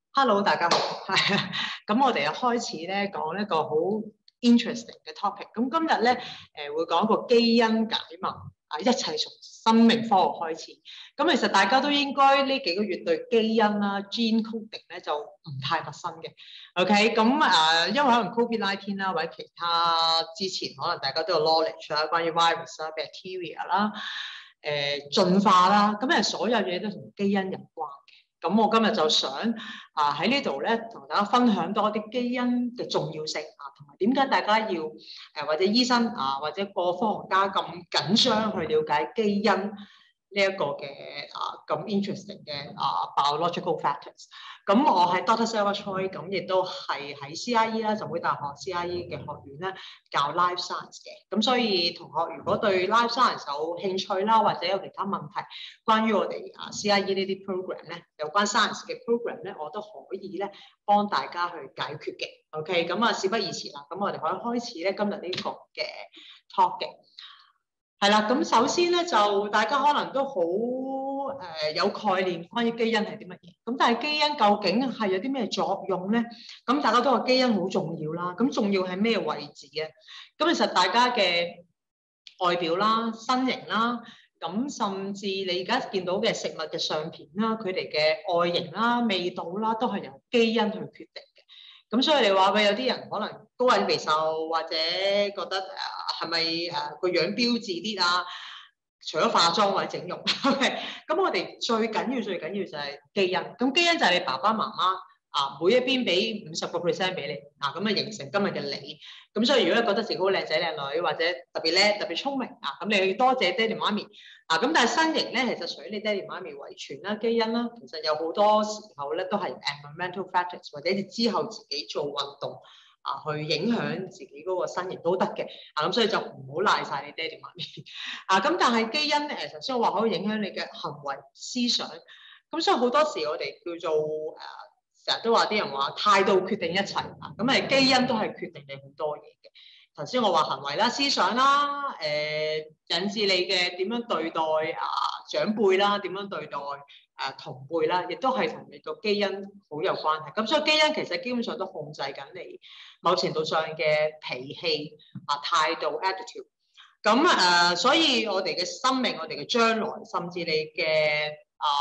Hello，大家好，係啊，咁我哋又開始咧講一個好 interesting 嘅 topic。咁今日咧會講一個基因解密啊，一切從生命科學開始。咁其實大家都應該呢幾個月對基因啦 gene coding 咧就唔太陌生嘅。OK，咁因為可能 COVID-19 啦，或者其他之前可能大家都有 knowledge 啦，關於 virus 啦、bacteria 啦、進化啦，咁所有嘢都同基因有關嘅。咁我今日就想喺呢度咧，同大家分享多啲基因嘅重要性啊，同埋點解大家要或者醫生或者個科學家咁緊張去了解基因呢一個嘅咁 interesting 嘅biological factors。咁我係 Dr. Sarah Choi，咁亦都係喺 CIE 啦，浸會大學 CIE 嘅學院咧教 life science 嘅。咁所以同學如果對 life science 有興趣啦，或者有其他問題，關於我哋CIE 呢啲 program 咧，有關 science 嘅 program 咧，我都可以咧幫大家去解決嘅。OK， 咁事不宜遲啦，咁我哋可以開始咧今日呢個嘅 topic。係啦，咁首先咧就大家可能都好有概念關於基因係啲乜嘢，咁但係基因究竟係有啲咩作用咧？咁大家都話基因好重要啦，咁重要係咩位置嘅？咁其實大家嘅外表啦、身形啦，咁甚至你而家見到嘅食物嘅相片啦，佢哋嘅外形啦、味道啦，都係由基因去決定嘅。咁所以你話喂，有啲人可能高矮肥瘦，或者覺得係咪個樣標緻啲啊？除咗化妝或者整容，OK，咁我哋最緊要就係基因。咁基因就係你爸爸媽媽每一邊俾50%俾你咁形成今日嘅你。咁所以如果你覺得自己好靚仔靚女，或者特別叻、特別聰明咁你要多謝爹哋媽咪咁但係身形咧，其實屬於你爹哋媽咪遺傳啦、基因啦，其實有好多時候咧都係 environmental factors， 或者你之後自己做運動去影響自己嗰個身形都得嘅咁所以就唔好賴晒你爹哋媽咪咁但係基因咧，頭先我話可以影響你嘅行為、思想，咁所以好多時我哋叫做成日都話啲人話態度決定一切咁基因都係決定你好多嘢嘅。頭先我話行為啦、思想啦，引致你嘅點樣對待長輩啦，點樣對待同輩啦，亦都係同你個基因好有關係。咁所以基因其實基本上都控制緊你某程度上嘅脾氣態度 attitude。咁所以我哋嘅生命、我哋嘅將來，甚至你嘅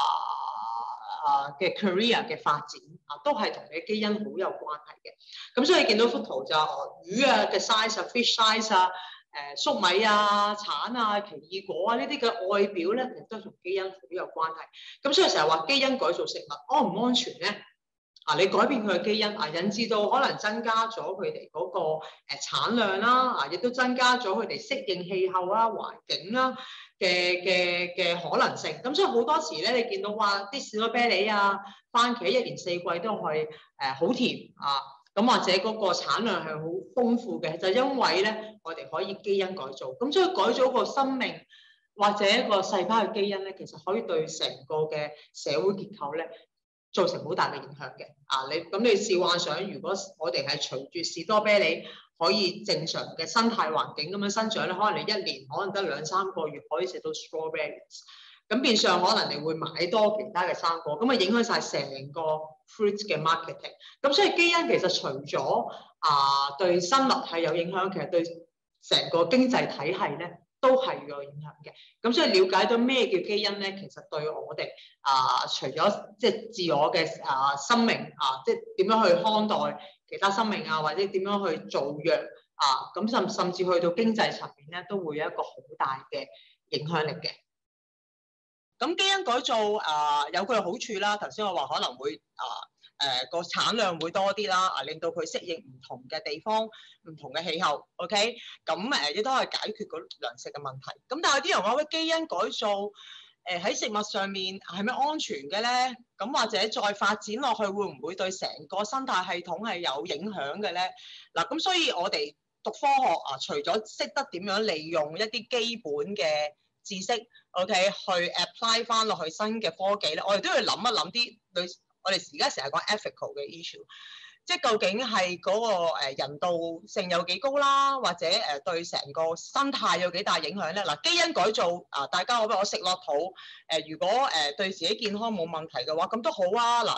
嘅 career 嘅發展都係同你嘅基因好有關係嘅。咁所以見到幅圖就魚嘅 size、fish size 粟米橙奇異果呢啲嘅外表咧，其實都同基因好有關係。咁所以成日話基因改造食物安唔安全咧？你改變佢嘅基因引致到可能增加咗佢哋嗰個產量啦，亦都增加咗佢哋適應氣候啦、環境啦嘅可能性。咁所以好多時咧，你見到話啲士多啤梨番茄一年四季都係好甜咁或者嗰個產量係好豐富嘅，就因為咧我哋可以基因改造。咁所以改咗個生命或者一個細胞嘅基因咧，其實可以對成個嘅社會結構咧造成好大嘅影響嘅。你試幻想，如果我哋係隨住士多啤梨可以正常嘅生態環境咁樣生長咧，可能你一年可能得2-3個月可以食到 strawberries， 咁變相可能你會買多其他嘅生果，咁影響晒成個 fruit 嘅 marketing。咁所以基因其實除咗對生物係有影響，其實對成個經濟體系咧都係有影響嘅。咁所以了解到咩叫基因咧，其實對我哋除咗即係自我嘅生命即係點樣去看待其他生命或者點樣去做藥咁甚至去到經濟層面咧，都會有一個好大嘅影響力嘅。咁基因改造有佢嘅好處啦。頭先我話可能會個產量會多啲啦，令到佢適應唔同嘅地方、唔同嘅氣候。OK， 咁亦都係解決個糧食嘅問題。咁但係啲人話喂，基因改造喺食物上面係咪安全嘅咧？咁或者再發展落去會唔會對成個生態系統係有影響嘅咧？咁所以我哋讀科學除咗識得點樣利用一啲基本嘅知識 ，OK， 去 apply 翻落去新嘅科技咧，我哋都要諗一諗啲我哋而家成日講 ethical 嘅 issue， 即係究竟係嗰個人道性有幾高啦，或者對成個生態有幾大影響咧？基因改造大家我食落肚如果對自己健康冇問題嘅話，咁都好啊。你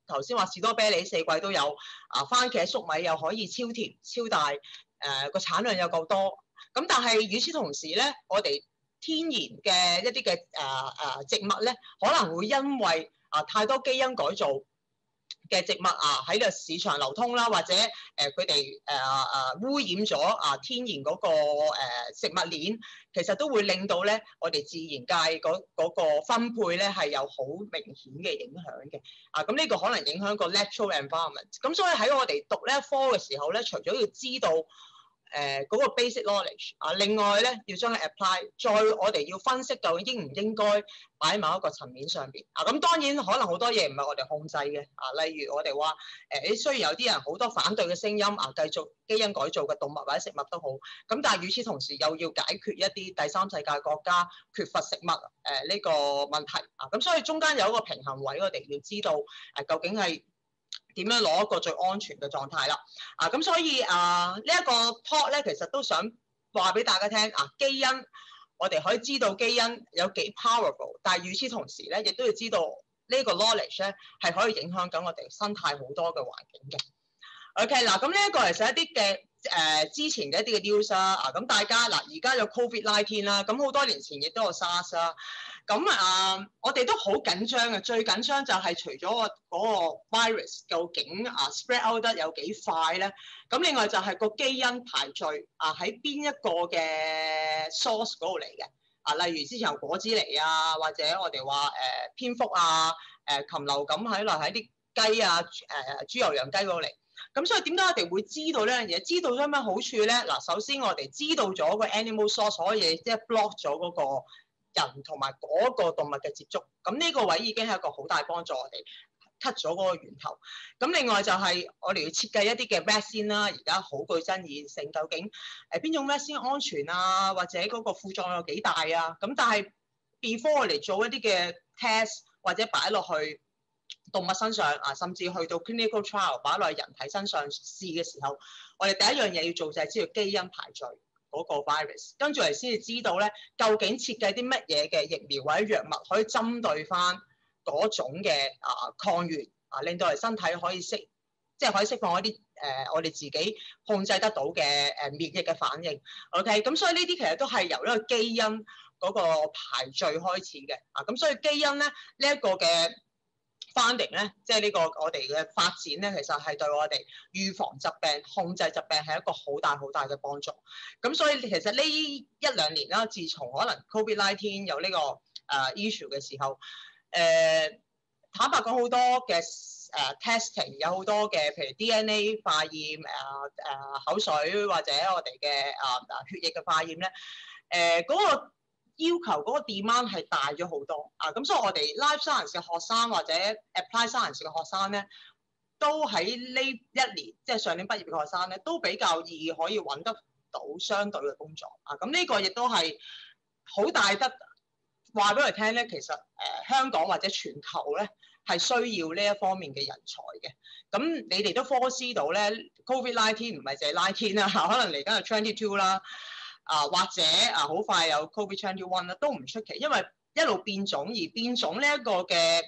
頭先話士多啤梨4季都有，番茄、粟米又可以超甜超大，個產量又夠多。咁但係與此同時咧，我哋天然嘅一啲嘅植物咧，可能會因為太多基因改造嘅植物喺個市場流通啦，或者佢哋污染咗天然嗰個食物鏈，其實都會令到咧我哋自然界嗰個分配咧係有好明顯嘅影響嘅。咁呢個可能影響個 natural environment。咁所以喺我哋讀呢一科嘅時候咧，除咗要知道嗰個 basic knowledge，另外咧要將佢 apply， 再我哋要分析究竟應唔應該擺喺某一個層面上邊。咁當然可能好多嘢唔係我哋控制嘅。例如我哋話雖然有啲人好多反對嘅聲音，繼續基因改造嘅動物或者食物都好，咁但係與此同時又要解決一啲第三世界國家缺乏食物呢個問題。咁所以中間有一個平衡位，我哋要知道究竟係點樣攞一個最安全嘅狀態啦。咁所以呢一個 talk 咧，其實都想話俾大家聽基因我哋可以知道基因有幾 powerful， 但係與此同時咧，亦都要知道呢個 knowledge 咧係可以影響緊我哋生態好多嘅環境嘅。OK 嗱，咁呢一個其實一啲嘅之前嘅一啲嘅 news 啦。咁大家而家有 COVID-19 啦，咁好多年前亦都有 SARS 啦。咁我哋都好緊張嘅，最緊張就係除咗嗰個 virus 究竟spread out 得有幾快咧？咁另外就係個基因排序喺邊一個嘅 source 嗰度嚟嘅。例如之前由果子狸或者我哋話蝙蝠禽流感喺啲雞豬油羊雞嗰度嚟。咁所以點解我哋會知道呢樣嘢？知道咗咩好處咧？首先我哋知道咗個 animal source 可以即係 block 咗嗰個人同埋嗰個動物嘅接觸。咁呢個位已經係一個好大幫助，我哋 cut 咗嗰個源頭。咁另外就係我哋要設計一啲嘅 vaccine 啦。而家好具爭議性，究竟邊種 vaccine 安全或者嗰個副作用有幾大啊？咁但係 before 我哋做一啲嘅 test 或者擺落去動物身上甚至去到 clinical trial 擺落去人體身上試嘅時候，我哋第一樣嘢要做就係知道基因排序嗰個 virus， 跟住嚟先至知道咧究竟設計啲乜嘢嘅疫苗或者藥物可以針對翻嗰種嘅抗原令到我哋身體可以即係可以釋放一啲我哋自己控制得到嘅免疫嘅反應。OK， 咁所以呢啲其實都係由呢個基因嗰個排序開始嘅。咁所以基因咧呢一個嘅finding 咧，即係呢個我哋嘅發展咧，其實係對我哋預防疾病、控制疾病係一個好大好大嘅幫助。咁所以其實呢1-2年啦，自從可能 COVID-19 有呢個issue 嘅時候，坦白講好多嘅testing 有好多嘅，譬如 DNA 化驗、口水或者我哋嘅血液嘅化驗咧，嗰個要求嗰個 demand 係大咗好多咁所以我哋 life science 嘅學生或者 apply science 嘅學生咧，都喺呢1年即係上年畢業嘅學生咧，都比較易可以揾得到相對嘅工作咁呢個亦都係好大得話俾我哋聽咧，其實香港或者全球咧係需要呢一方面嘅人才嘅。咁你哋都 foresee 到咧 COVID-19 唔係淨係19啦，可能嚟緊係22啦。或者好快有 COVID-21 啦，都唔出奇，因為一路變種，而變種呢一個嘅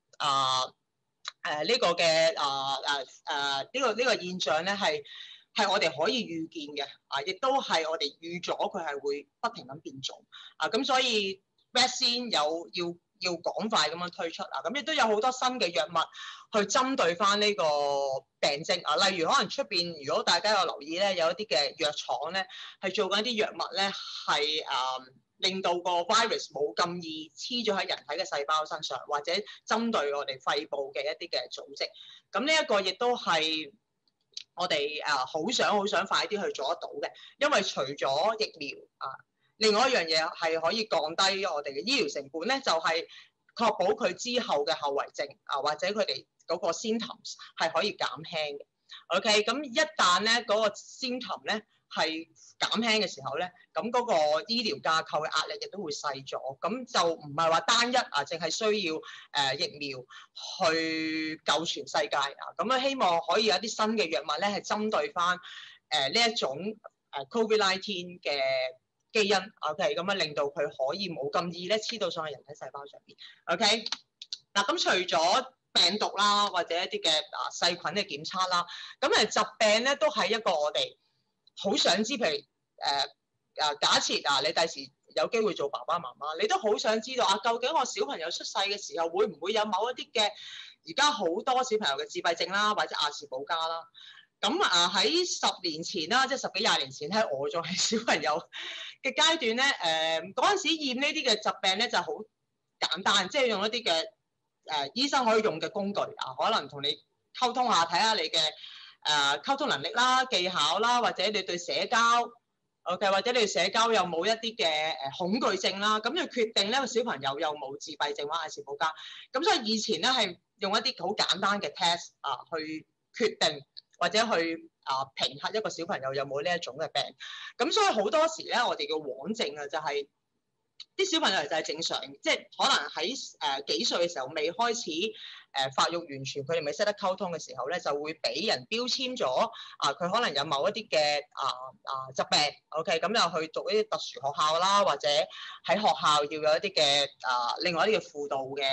呢個嘅呢個現象咧係我哋可以預見嘅，亦都係我哋預咗佢係會不停咁變種咁所以 vaccine 要趕快咁樣推出咁亦都有好多新嘅藥物去針對翻呢個病症例如可能出邊，如果大家有留意咧，有一啲嘅藥廠咧係做緊一啲藥物咧係令到個 virus 冇咁易黐咗喺人體嘅細胞身上，或者針對我哋肺部嘅一啲嘅組織。咁呢一個亦都係我哋好想快啲去做得到嘅，因為除咗疫苗另外一樣嘢係可以降低我哋嘅醫療成本咧，就係確保佢之後嘅後遺症或者佢哋嗰個 symptoms 係可以減輕嘅。OK， 咁一旦咧嗰個 symptom 咧係減輕嘅時候咧，咁嗰個醫療架構嘅壓力亦都會細咗，咁就唔係話單一淨係需要疫苗去救全世界咁希望可以有一啲新嘅藥物咧係針對翻呢一種COVID-19 嘅基因 ，OK， 咁令到佢可以冇咁易咧黐到上去人體細胞上邊 ，OK。嗱，咁除咗病毒啦，或者一啲嘅細菌嘅檢測啦。咁疾病咧都係一個我哋好想知，譬如假設你第時有機會做爸爸媽媽，你都好想知道究竟我小朋友出世嘅時候會唔會有某一啲嘅而家好多小朋友嘅自閉症啦，或者亞氏保加啦。咁喺10年前啦，即係10幾20年前，喺我仲係小朋友嘅階段咧，嗰陣時驗呢啲嘅疾病咧就好簡單，即係用一啲嘅醫生可以用嘅工具可能同你溝通下，睇下你嘅溝通能力啦、技巧啦，或者你對社交 OK， 或者你對社交有冇一啲嘅恐懼症啦，咁就決定呢個小朋友有冇自閉症或亞氏保加。咁所以以前咧係用一啲好簡單嘅 test 去決定或者去評核一個小朋友有冇呢一種嘅病。咁所以好多時咧，我哋叫妄症就係啲小朋友就係正常，即係可能喺幾歲嘅時候未開始發育完全，佢哋未識得溝通嘅時候咧，就會俾人標籤咗佢可能有某一啲嘅疾病 OK， 咁又去讀一啲特殊學校啦，或者喺學校要有一啲嘅另外一啲嘅輔導嘅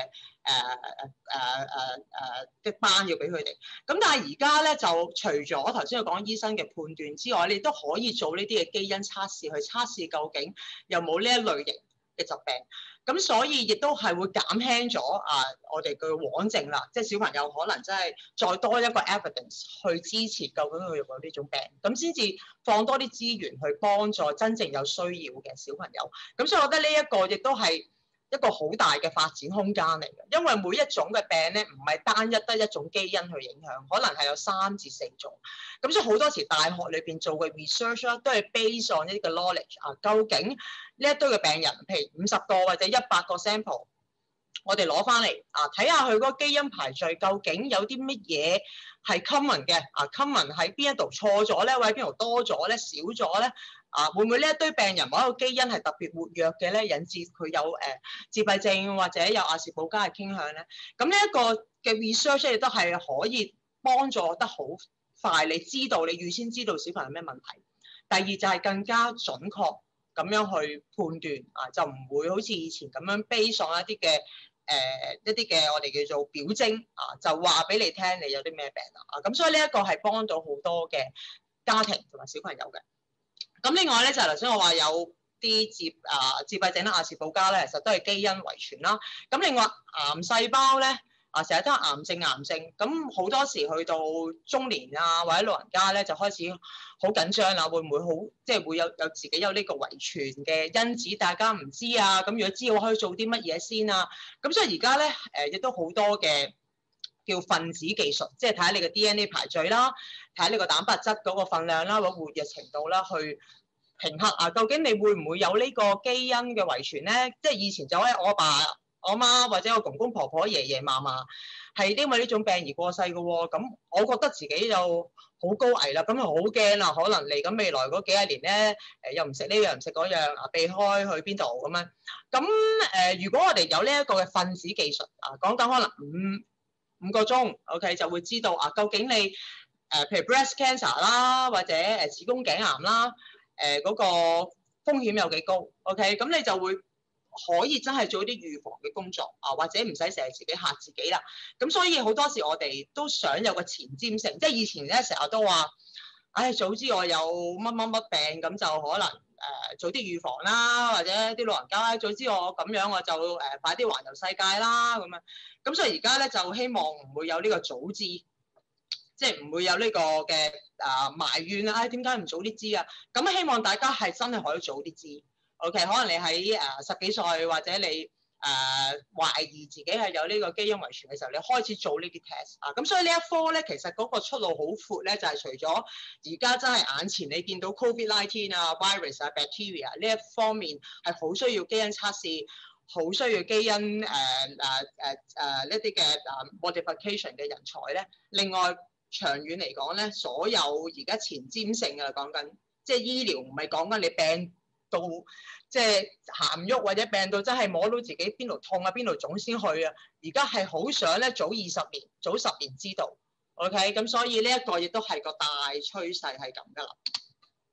嘅班要俾佢哋。咁但係而家咧就除咗頭先我講醫生嘅判斷之外，你都可以做呢啲嘅基因測試，去測試究竟有冇呢一類型嘅疾病。咁所以亦都係會減輕咗我哋嘅妄症啦，即係小朋友可能真係再多一個 evidence 去支持究竟佢有冇呢種病，咁先至放多啲資源去幫助真正有需要嘅小朋友。咁所以我覺得呢一個亦都係一個好大嘅發展空間嚟嘅，因為每一種嘅病咧唔係單一得一種基因去影響，可能係有3至4種。咁所以好多時大學裏邊做嘅 research 啦，都係 based on 一啲嘅 knowledge 究竟呢一堆嘅病人，譬如50個或者100個 sample， 我哋攞翻嚟睇下佢嗰個基因排序究竟有啲乜嘢係 common 嘅common 喺邊一度錯咗咧，或者邊度多咗咧、少咗咧會唔會呢一堆病人某一個基因係特別活躍嘅咧，引致佢有自閉症或者有亞氏保加嘅傾向咧？咁呢一個嘅 research 亦都係可以幫助得好快，你知道你預先知道小朋友有咩問題。第二就係更加準確咁樣去判斷就唔會好似以前咁樣 base on 一啲嘅一啲嘅我哋叫做表徵就話俾你聽你有啲咩病咁所以呢一個係幫到好多嘅家庭同埋小朋友嘅。咁另外咧就係頭先我話有啲自閉症啦、亞氏保加咧，其實都係基因遺傳啦。咁另外癌細胞咧成日都係癌症，咁好多時去到中年或者老人家咧就開始好緊張啦，會唔會好即係會有自己有呢個遺傳嘅因子，大家唔知咁如果知我可以做啲乜嘢先咁所以而家咧亦都好多嘅叫分子技術，即係睇下你嘅 DNA 排序啦，睇下你個蛋白質嗰個分量啦，或者活躍程度啦，去評核究竟你會唔會有呢個基因嘅遺傳咧？即係以前就喺我爸、我媽或者我公公婆婆、爺爺嫲嫲係因為呢種病而過世嘅喎，咁我覺得自己就好高危啦，咁就好驚啦，可能嚟緊未來嗰幾廿年咧，又唔食呢樣唔食嗰樣避開去邊度咁樣。咁如果我哋有呢一個嘅分子技術講緊可能五個鐘 ，OK 就會知道究竟你譬如 breast cancer 啦，或者子宮頸癌啦，嗰個風險有幾高 ，OK 咁你就會可以真係做一啲預防嘅工作或者唔使成日自己嚇自己啦。咁所以好多時我哋都想有個前瞻性，即係以前咧成日都話，早知我有乜乜乜病咁就可能做啲預防啦，或者啲老人家早知我咁樣我就快啲環遊世界啦咁樣。咁所以而家咧就希望唔會有呢個早知，即係唔會有呢個嘅埋怨點解唔早啲知咁希望大家係真係可以早啲知。OK， 可能你喺10幾歲或者你懷疑自己係有呢個基因遺傳嘅時候，你開始做呢啲 test 咁所以呢一科咧，其實嗰個出路好闊咧，就係除咗而家真係眼前你見到 COVID-19 virus bacteria 呢一方面係好需要基因測試，好需要基因呢啲嘅modification 嘅人才咧。另外長遠嚟講咧，所有而家前瞻性講緊，即係醫療唔係講緊你病到即係行唔喐，或者病到真係摸到自己邊度痛邊度腫先去而家係好想咧早20年、早10年知道 ，OK， 咁所以呢一個亦都係個大趨勢係咁噶啦。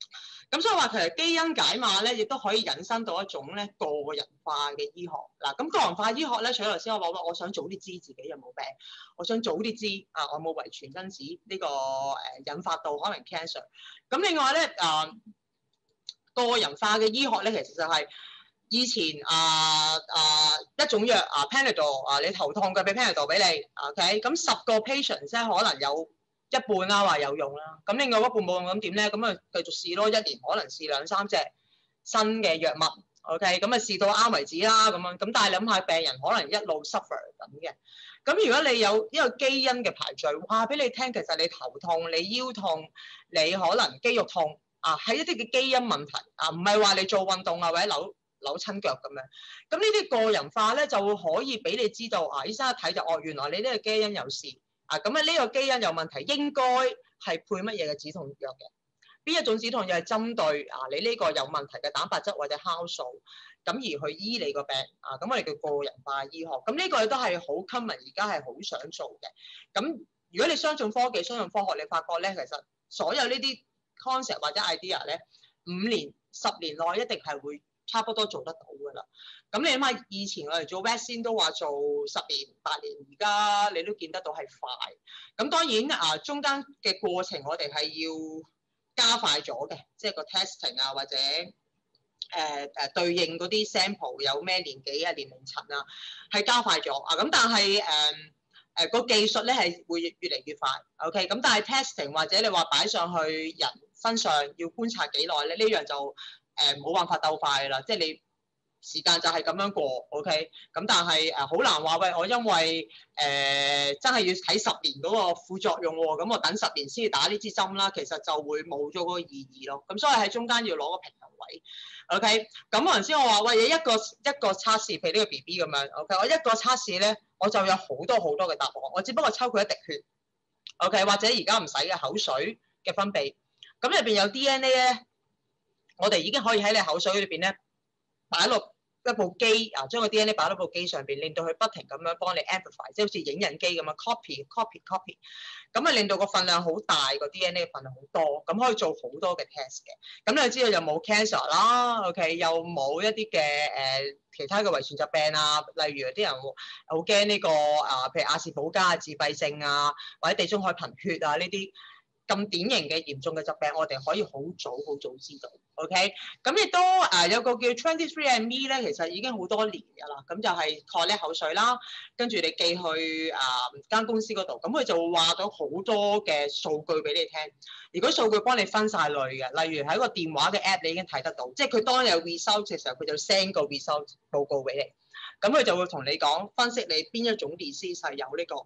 咁所以話其實基因解碼咧，亦都可以引申到一種咧個人化嘅醫學。嗱，咁個人化醫學咧，除咗頭先我話我想早啲知自己有冇病，我想早啲知我冇遺傳因子呢個引發到可能 cancer。咁另外咧個人化嘅醫學咧，其實就係以前一種藥Panadol 你頭痛嘅俾 Panadol 俾你 ，OK， 咁10個 patient 即係可能有一半啦話有用啦，咁另外一半冇用咁點咧？咁啊繼續試咯，一年可能試2、3隻新嘅藥物 ，OK， 咁啊試到啱為止啦咁樣。咁但係諗下病人可能一路 suffer 咁嘅，咁如果你有呢個基因嘅排序，話俾你聽，其實你頭痛、你腰痛、你可能肌肉痛係一啲嘅基因問題唔係話你做運動或者扭親腳咁樣。咁呢啲個人化咧就會可以俾你知道醫生一睇就原來你呢個基因有事。咁呢個基因有問題，應該係配乜嘢嘅止痛藥嘅？邊一種止痛藥係針對你呢個有問題嘅蛋白質或者酵素，咁而去醫你個病咁我哋叫個人化醫學。咁呢個都係好 common，而家係好想做嘅。咁如果你相信科技、相信科學，你發覺咧，其實所有呢啲 concept 或者 idea 咧，5年、10年內一定係會差不多做得到㗎啦。咁你諗下，以前我哋做 vaccine 都話做10年、8年，而家你都見得到係快。咁當然中間嘅過程我哋係要加快咗嘅，即係個 testing或者對應嗰啲 sample 有咩年紀年齡層係加快咗咁但係個技術咧係會越嚟越快 ，OK， 咁但係 testing 或者你話擺上去人身上要觀察幾耐咧，呢樣就冇辦法鬥快㗎啦，即係你時間就係咁樣過 ，OK， 咁但係好難話喂，我因為真係要睇10年嗰個副作用喎，咁我等10年先至打呢支針啦，其實就會冇咗嗰個意義咯。咁所以喺中間要攞個平衡位 ，OK。咁嗰陣時我話喂，一個測試，譬如呢個 BB 咁樣 ，OK， 我一個測試咧，我就有好多嘅答案，我只不過抽佢一滴血 ，OK， 或者而家唔使嘅口水嘅分泌，咁入邊有 DNA 咧，我哋已經可以喺你口水裏邊咧擺落一部機將個 DNA 擺落部機上邊，令到佢不停咁樣幫你 amplify， 即係好似影印機咁樣 copy，咁令到個份量好大，個 DNA 嘅份量好多，咁可以做好多嘅 test 嘅。咁你就知道有冇 cancer 啦 ，OK， 又冇一啲嘅其他嘅遺傳疾病例如有啲人好驚呢個譬如亞氏保加自閉症或者地中海貧血呢啲。咁典型嘅嚴重嘅疾病，我哋可以好早知道 ，OK？ 咁亦都有個叫 23andMe 咧，其實已經好多年㗎啦。咁就係 collect 口水啦，跟住你寄去間公司嗰度，咁佢就會話到好多嘅數據俾你聽。如果數據幫你分晒類嘅，例如喺個電話嘅 app 你已經睇得到，即係佢當有 result 嘅時候，佢就 send 個 result 報告俾你。咁佢就會同你講分析你邊一種 disease 係有呢個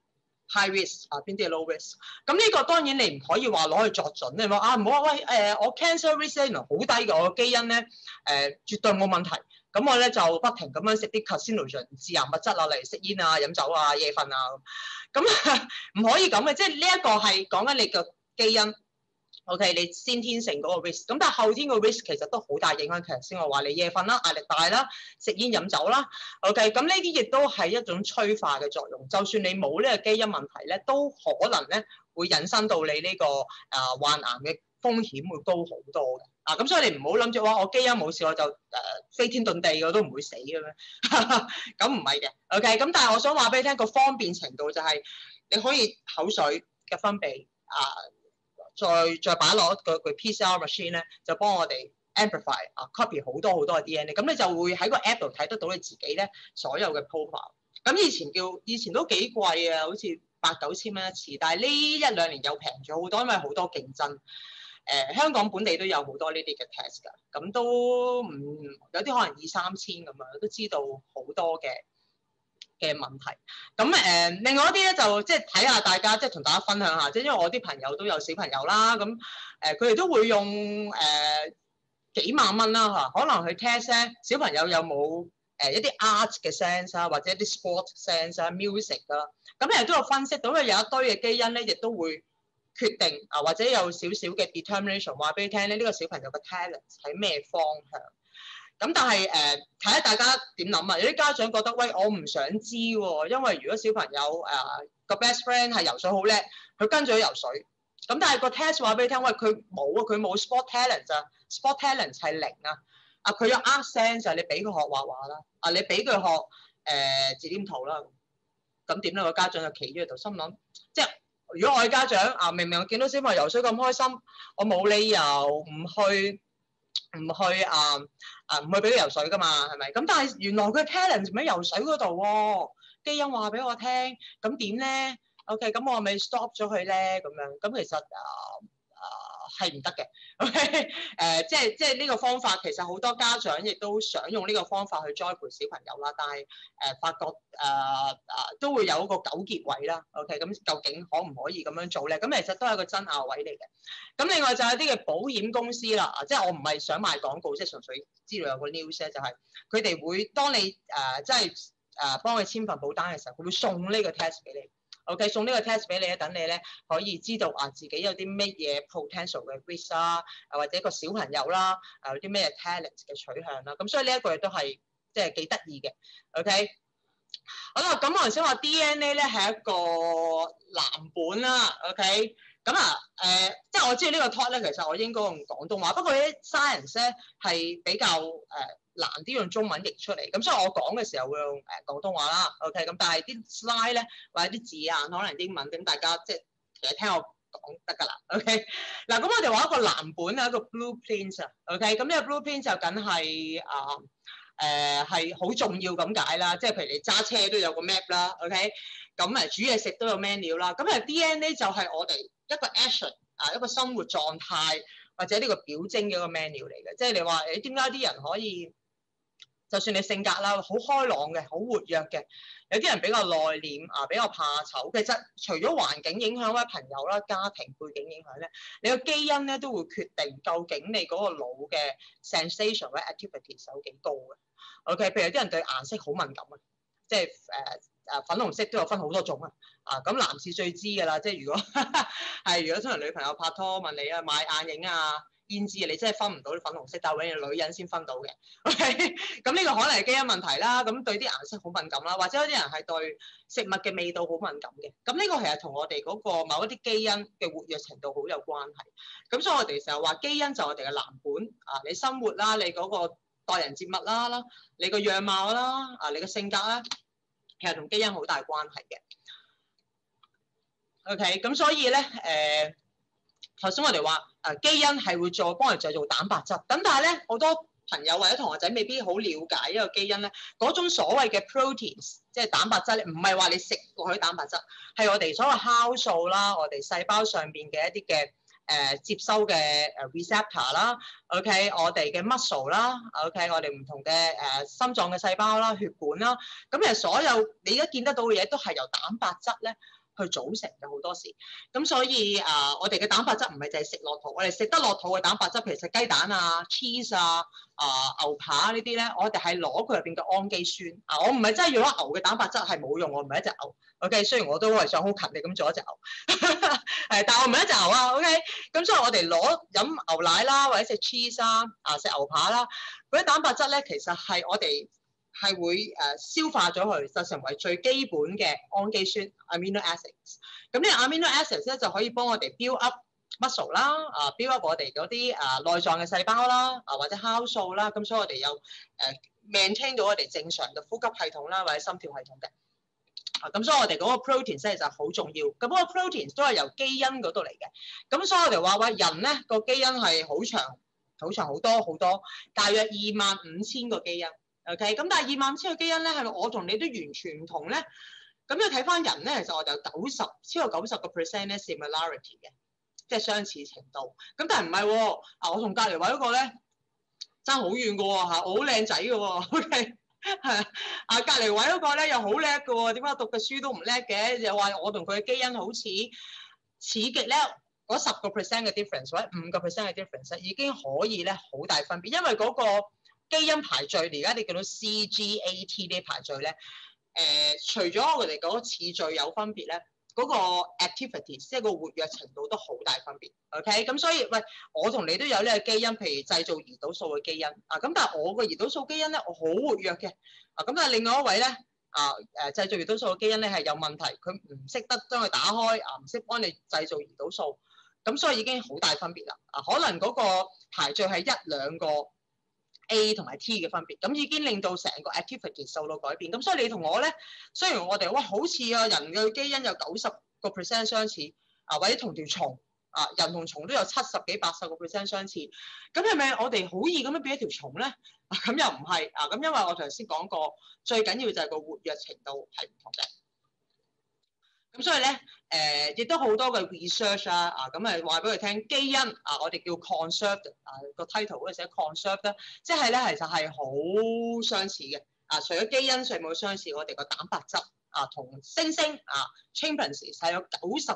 high risk 邊啲係 low risk， 咁呢個當然你唔可以話攞去作準，你話唔好話喂我 cancer risk 原來好低嘅，我基因咧絕對冇問題，咁我咧就不停咁樣食啲 carcinogen 致癌物質例如食煙飲酒夜瞓咁唔可以咁嘅，即係呢一個係講緊你嘅基因。OK， 你先天性嗰個 risk， 咁但係後天個 risk 其實都好大影響。其實先我話你夜瞓啦、壓力大啦、食煙飲酒啦 ，OK， 咁呢啲亦都係一種催化嘅作用。就算你冇呢個基因問題咧，都可能咧會引申到你呢個患癌嘅風險會高好多嘅。咁所以你唔好諗住話我基因冇事我就飛天遁地我都唔會死嘅咩？咁唔係嘅 ，OK， 咁但係我想話俾你聽個方便程度就係你可以口水嘅分泌再擺落個 PCR machine 咧，就幫我哋 amplify copy 好多嘅 DNA， 咁你就會喺個 app 度睇得到你自己咧所有嘅 profile。咁以前都幾貴啊，好似8、9千蚊一次，但係呢1、2年又平咗好多，因為好多競爭。香港本地都有好多呢啲嘅 test 㗎，咁都有啲可能2、3千咁樣，都知道好多嘅問題。咁另外一啲咧就即係睇下大家，即係同大家分享下，即係因為我啲朋友都有小朋友啦，咁佢哋都會用幾萬蚊啦可能去 test 咧小朋友有冇一啲 art 嘅 sense 或者一啲 sport sense music 咁亦都有分析到，因為有一堆嘅基因咧，亦都會決定或者有少少嘅 determination 話俾你聽咧，呢個小朋友嘅 talent 喺咩方向。咁但係睇下大家點諗啊？有啲家長覺得喂，我唔想知喎，因為如果小朋友個 best friend 係游水好叻，佢跟住去游水， 咁但係個 test 話俾你聽，喂，佢冇啊，佢冇 sport talent 咋 ，sport talent 係零啊。啊，佢有 art sense 你俾佢學畫畫啦，啊，你俾佢學字黏圖啦。咁點咧？個家長就企咗喺度，心諗，即係如果我係家長啊，明明我見到小朋友游水咁開心，我冇理由唔去俾佢游水噶嘛，係咪？咁但係原來佢 talent 唔喺游水嗰度喎，基因話俾我聽，咁點咧 ？OK，咁我咪 stop 咗佢咧，咁樣，咁其實係唔得嘅。OK，即係呢個方法，其實好多家長亦都想用呢個方法去栽培小朋友啦，但係發覺都會有一個糾結位啦。OK，咁究竟可唔可以咁樣做咧？咁其實都係一個爭拗位嚟嘅。咁另外就係啲嘅保險公司啦，即係我唔係想賣廣告，即係純粹知道有個 news 咧，就係佢哋會當你即係幫佢簽份保單嘅時候，佢會送呢個 test 俾你。OK， 送呢個 test 俾你咧，等你咧可以知道自己有啲乜嘢 potential 嘅 risk 啦，或者個小朋友啦，有啲咩 talent 嘅取向啦。咁所以呢一個亦都係即係幾得意嘅。OK， 好啦，咁我頭先話 DNA 咧係一個藍本啦。OK， 咁即係我知道呢個 talk 咧，其實我應該用廣東話，不過啲 science 咧係比較難啲用中文譯出嚟，咁所以我講嘅時候會用廣東話啦。OK， 咁但係啲 slide 咧或者啲字眼可能英文，咁大家即係其實聽我講得㗎啦。OK， 嗱，咁我哋話一個藍本啊，一個 blueprint 啊。OK， 咁呢個 blueprint 就梗係係好重要咁解啦。即係譬如你揸車都有個 map 啦。OK， 咁煮嘢食都有 menu 啦。咁DNA 就係我哋一個 action 一個生活狀態或者呢個表徵嘅一個 menu 嚟嘅。即係你話點解啲人可以？就算你性格啦，好開朗嘅，好活躍嘅，有啲人比較內斂比較怕醜。其實除咗環境影響或者朋友啦、家庭背景影響咧，你個基因咧都會決定究竟你嗰個腦嘅 sensation 或者 activities 有幾高嘅。OK， 譬如有啲人對顏色好敏感啊，即係粉紅色都有分好多種啊。咁男士最知㗎啦，即係如果通常女朋友拍拖問你買眼影胭脂你真係分唔到啲粉紅色，但係永遠女人先分到嘅。OK， 咁呢個可能係基因問題啦。咁對啲顏色好敏感啦，或者有啲人係對食物嘅味道好敏感嘅。咁呢個其實同我哋嗰個某一啲基因嘅活躍程度好有關係。咁所以我哋成日話基因就係我哋嘅藍本你生活啦，你嗰個待人接物啦，你個樣貌啦，你個性格啦，其實同基因好大關係嘅。OK， 咁所以咧頭先我哋話基因係會幫人製造蛋白質，咁但係咧好多朋友或者同學仔未必好了解呢個基因咧，嗰種所謂嘅 proteins 即係蛋白質咧，唔係話你食落去蛋白質，係我哋所謂酵素啦，我哋細胞上邊嘅一啲嘅接收嘅receptor 啦 ，OK， 我哋嘅 muscle 啦 ，OK， 我哋唔同嘅心臟嘅細胞啦、血管啦，咁其實所有你而家見得到嘅嘢都係由蛋白質咧去組成嘅好多時，咁所以我哋嘅蛋白質唔係淨係食落肚，我哋食得落肚嘅蛋白質，譬如食雞蛋cheese 牛扒呢啲咧，我哋係攞佢入邊嘅氨基酸我唔係真係要攞牛嘅蛋白質，係冇用，我唔係一隻牛。OK， 雖然我都係想好勤力咁做一隻牛，但係我唔係一隻牛OK， 咁所以我哋攞飲牛奶啦，或者食 cheese 食牛扒啦，嗰啲蛋白質咧，其實係我哋係會消化咗佢，就成為最基本嘅氨基酸 amino acids。咁呢個 amino acids 咧就可以幫我哋 build up muscle 啦，build up 我哋嗰啲內臟嘅細胞啦，或者酵素啦。咁所以我哋有maintain 到我哋正常嘅呼吸系統啦，或者心跳系統嘅。咁所以我哋嗰個 protein 咧就好重要。咁嗰個 protein 都係由基因嗰度嚟嘅。咁所以我哋話人咧個基因係好長好多好多，大約25,000個基因。OK， 咁但係25,000個基因咧，係咪我同你都完全唔同咧？咁要睇翻人咧，其實我哋有超過90% 咧 similarity 嘅，即係相似程度。咁但係唔係喎？我同隔離位嗰個咧爭好遠嘅喎我好靚仔嘅喎。OK， 係隔離位嗰個咧又好叻嘅喎，點解讀嘅書都唔叻嘅？又話我同佢嘅基因好似極咧，嗰10% 嘅 difference 或者5% 嘅 difference 已經可以咧好大分別，因為嗰個基因排序，而家你見到 CGAT 呢排序咧，除咗我哋嗰個次序有分別咧，嗰個 activity 即係個活躍程度都好大分別。OK， 咁所以喂，我同你都有呢個基因，譬如製造胰島素嘅基因咁但係我個胰島素基因咧，我好活躍嘅咁但係另外一位咧製造胰島素嘅基因咧係有問題，佢唔識得將佢打開唔識幫你製造胰島素。 咁所以已經好大分別啦。可能嗰個排序係一兩個 A 同埋 T 嘅分別，咁已經令到成個 activity 受到改變。咁所以你同我咧，雖然我哋哇好似人嘅基因有90% 相似，或者同條蟲人同蟲都有70幾80個% 相似，咁係咪我哋好易咁樣變一條蟲咧？咁又唔係咁因為我頭先講過，最緊要就係個活躍程度係唔同嘅。咁所以咧，亦都好多嘅 research 咁話俾佢聽，基因我哋叫 conserved 個 title 嗰陣寫 conserved 咧，即係咧其實係好相似嘅。除咗基因上冇相似，我哋個蛋白質同猩猩chimpanzee 係有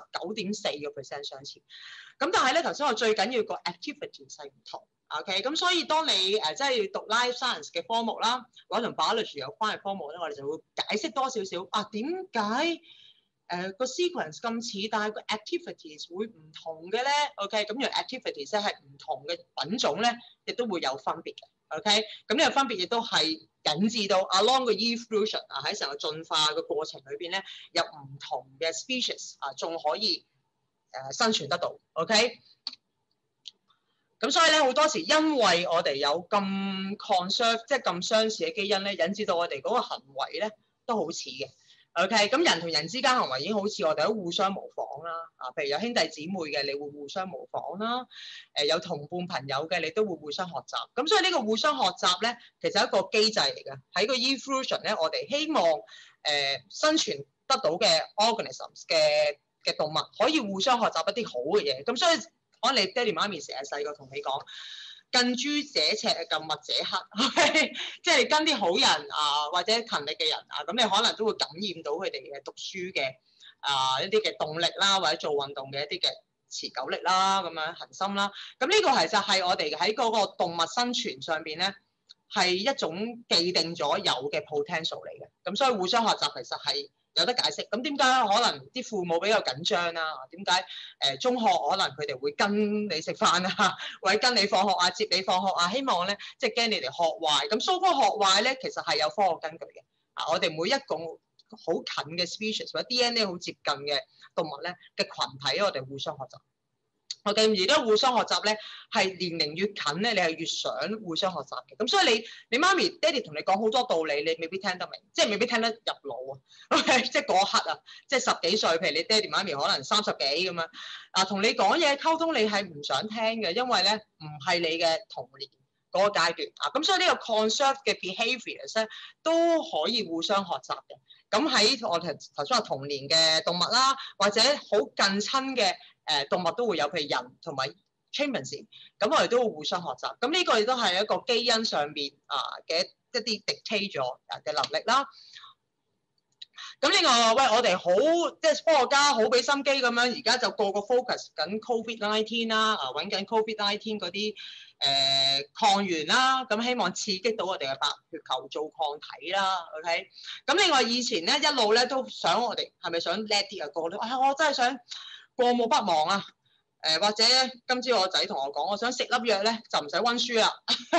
99.4% 相似。咁但係咧頭先我最緊要個 activity 係唔同。OK， 咁所以當你即係讀 life science 嘅科目啦，或者同 biology 有關嘅科目咧，我哋就會解釋多少少點解個 sequence 咁似，但係個 activities 會唔同嘅咧 ？OK， 咁樣 activities 咧係唔同嘅品種咧，亦都會有分別嘅。OK，咁呢個分別亦都係引致到 along 個 evolution 喺成個進化嘅過程裏邊咧，有唔同嘅 species 仲可以生存得到。OK。咁所以咧好多時，因為我哋有咁 conserve， 即係咁相似嘅基因咧，引致到我哋嗰個行為咧都好似嘅。OK， 咁人同人之間行為已經好似，我哋都互相模仿啦。譬如有兄弟姊妹嘅，你會互相模仿啦。有同伴朋友嘅，你都會互相學習。咁所以呢個互相學習咧，其實係一個機制嚟嘅。喺個 evolution 咧，我哋希望生存得到嘅 organisms 嘅動物可以互相學習一啲好嘅嘢。咁所以可能你爹哋媽咪成日細個同你講，近朱者赤，近墨者黑，即係跟啲好人或者勤力嘅人咁你可能都會感染到佢哋嘅讀書嘅一啲嘅動力啦，或者做運動嘅一啲嘅持久力啦，咁樣恆心啦。咁呢個其實係我哋喺嗰個動物生存上邊咧，係一種既定咗有嘅 potential 嚟嘅。咁所以互相學習其實係有得解釋。咁點解可能啲父母比較緊張啦？點解中學可能佢哋會跟你食飯或者跟你放學接你放學希望咧即係驚你哋學壞。咁so called學壞咧，其實係有科學根據嘅。我哋每一個好近嘅 species 或者 DNA 好接近嘅動物咧嘅群體，我哋互相學習。我哋而家互相學習咧，係年齡越近咧，你係越想互相學習嘅。咁所以你媽咪、爹哋同你講好多道理，你未必聽得明，即係未必聽得入腦啊。OK， 即係嗰刻即係10幾歲，譬如你爹哋媽咪可能30幾咁樣同你講嘢溝通，你係唔想聽嘅，因為咧唔係你嘅童年嗰個階段咁所以呢個 conserve 嘅 behaviours 咧都可以互相學習嘅。咁喺我頭先話童年嘅動物啦，或者好近親嘅動物都會有，譬如人同埋 chimpanzee， 咁我哋都會互相學習。咁呢個亦都係一個基因上邊嘅一啲 dictate 咗嘅能力啦。咁另外我哋好即係科學家好俾心機咁樣，而家就個 focus 緊 COVID-19 啦，揾緊 COVID-19 嗰啲抗原啦，咁希望刺激到我哋嘅白血球做抗體啦。OK， 咁另外以前咧一路咧都想我哋係咪想叻啲個個都我真係想過目不忘啊！或者今朝我仔同我講，我想食粒藥咧就唔使溫書啦。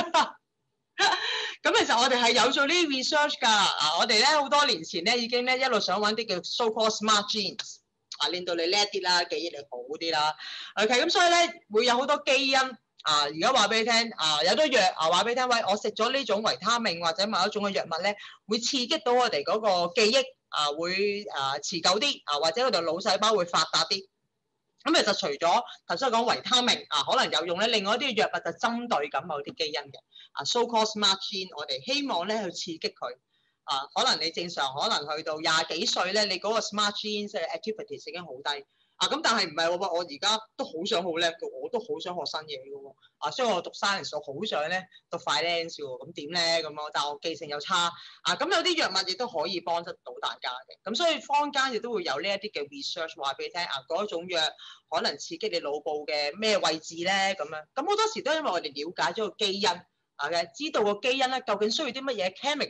咁其實我哋係有做呢啲 research 㗎。我哋咧好多年前咧已經咧一路想揾啲叫 so-called smart genes 令到你叻啲啦，記憶力好啲啦。OK， 咁所以咧會有好多基因而家話俾你聽有啲藥話俾你聽，喂，我食咗呢種維他命或者某一種嘅藥物咧，會刺激到我哋嗰個記憶會持久啲或者我哋腦細胞會發達啲。咁其實除咗頭先講維他命可能有用咧，另外一啲藥物就針對緊某啲基因嘅so-called smart gene， 我哋希望咧去刺激佢可能你正常可能去到20幾歲咧，你嗰個 smart gene 即係 activities 已經好低咁但係唔係我而家都好想好叻嘅，我都好想學新嘢嘅喎所以我讀 science 我好想咧讀 finance 喎，咁點咧咁但係我記性又差咁有啲藥物亦都可以幫得到大家嘅。咁所以坊間亦都會有呢一啲嘅 research 話俾你聽嗰種藥可能刺激你腦部嘅咩位置咧咁樣。咁好多時都因為我哋了解咗個基因知道個基因咧究竟需要啲乜嘢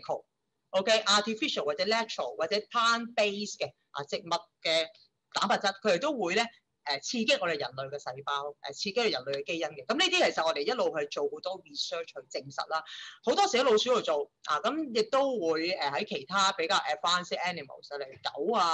chemical，artificial 或者 natural 或者 plant-based 嘅植物嘅蛋白質，佢哋都會咧刺激我哋人類嘅細胞，刺激我哋人類嘅基因嘅。咁呢啲其實我哋一路去做好多 research 去證實啦。好多時喺老鼠度做咁亦都會喺其他比較 advanced animals 例如狗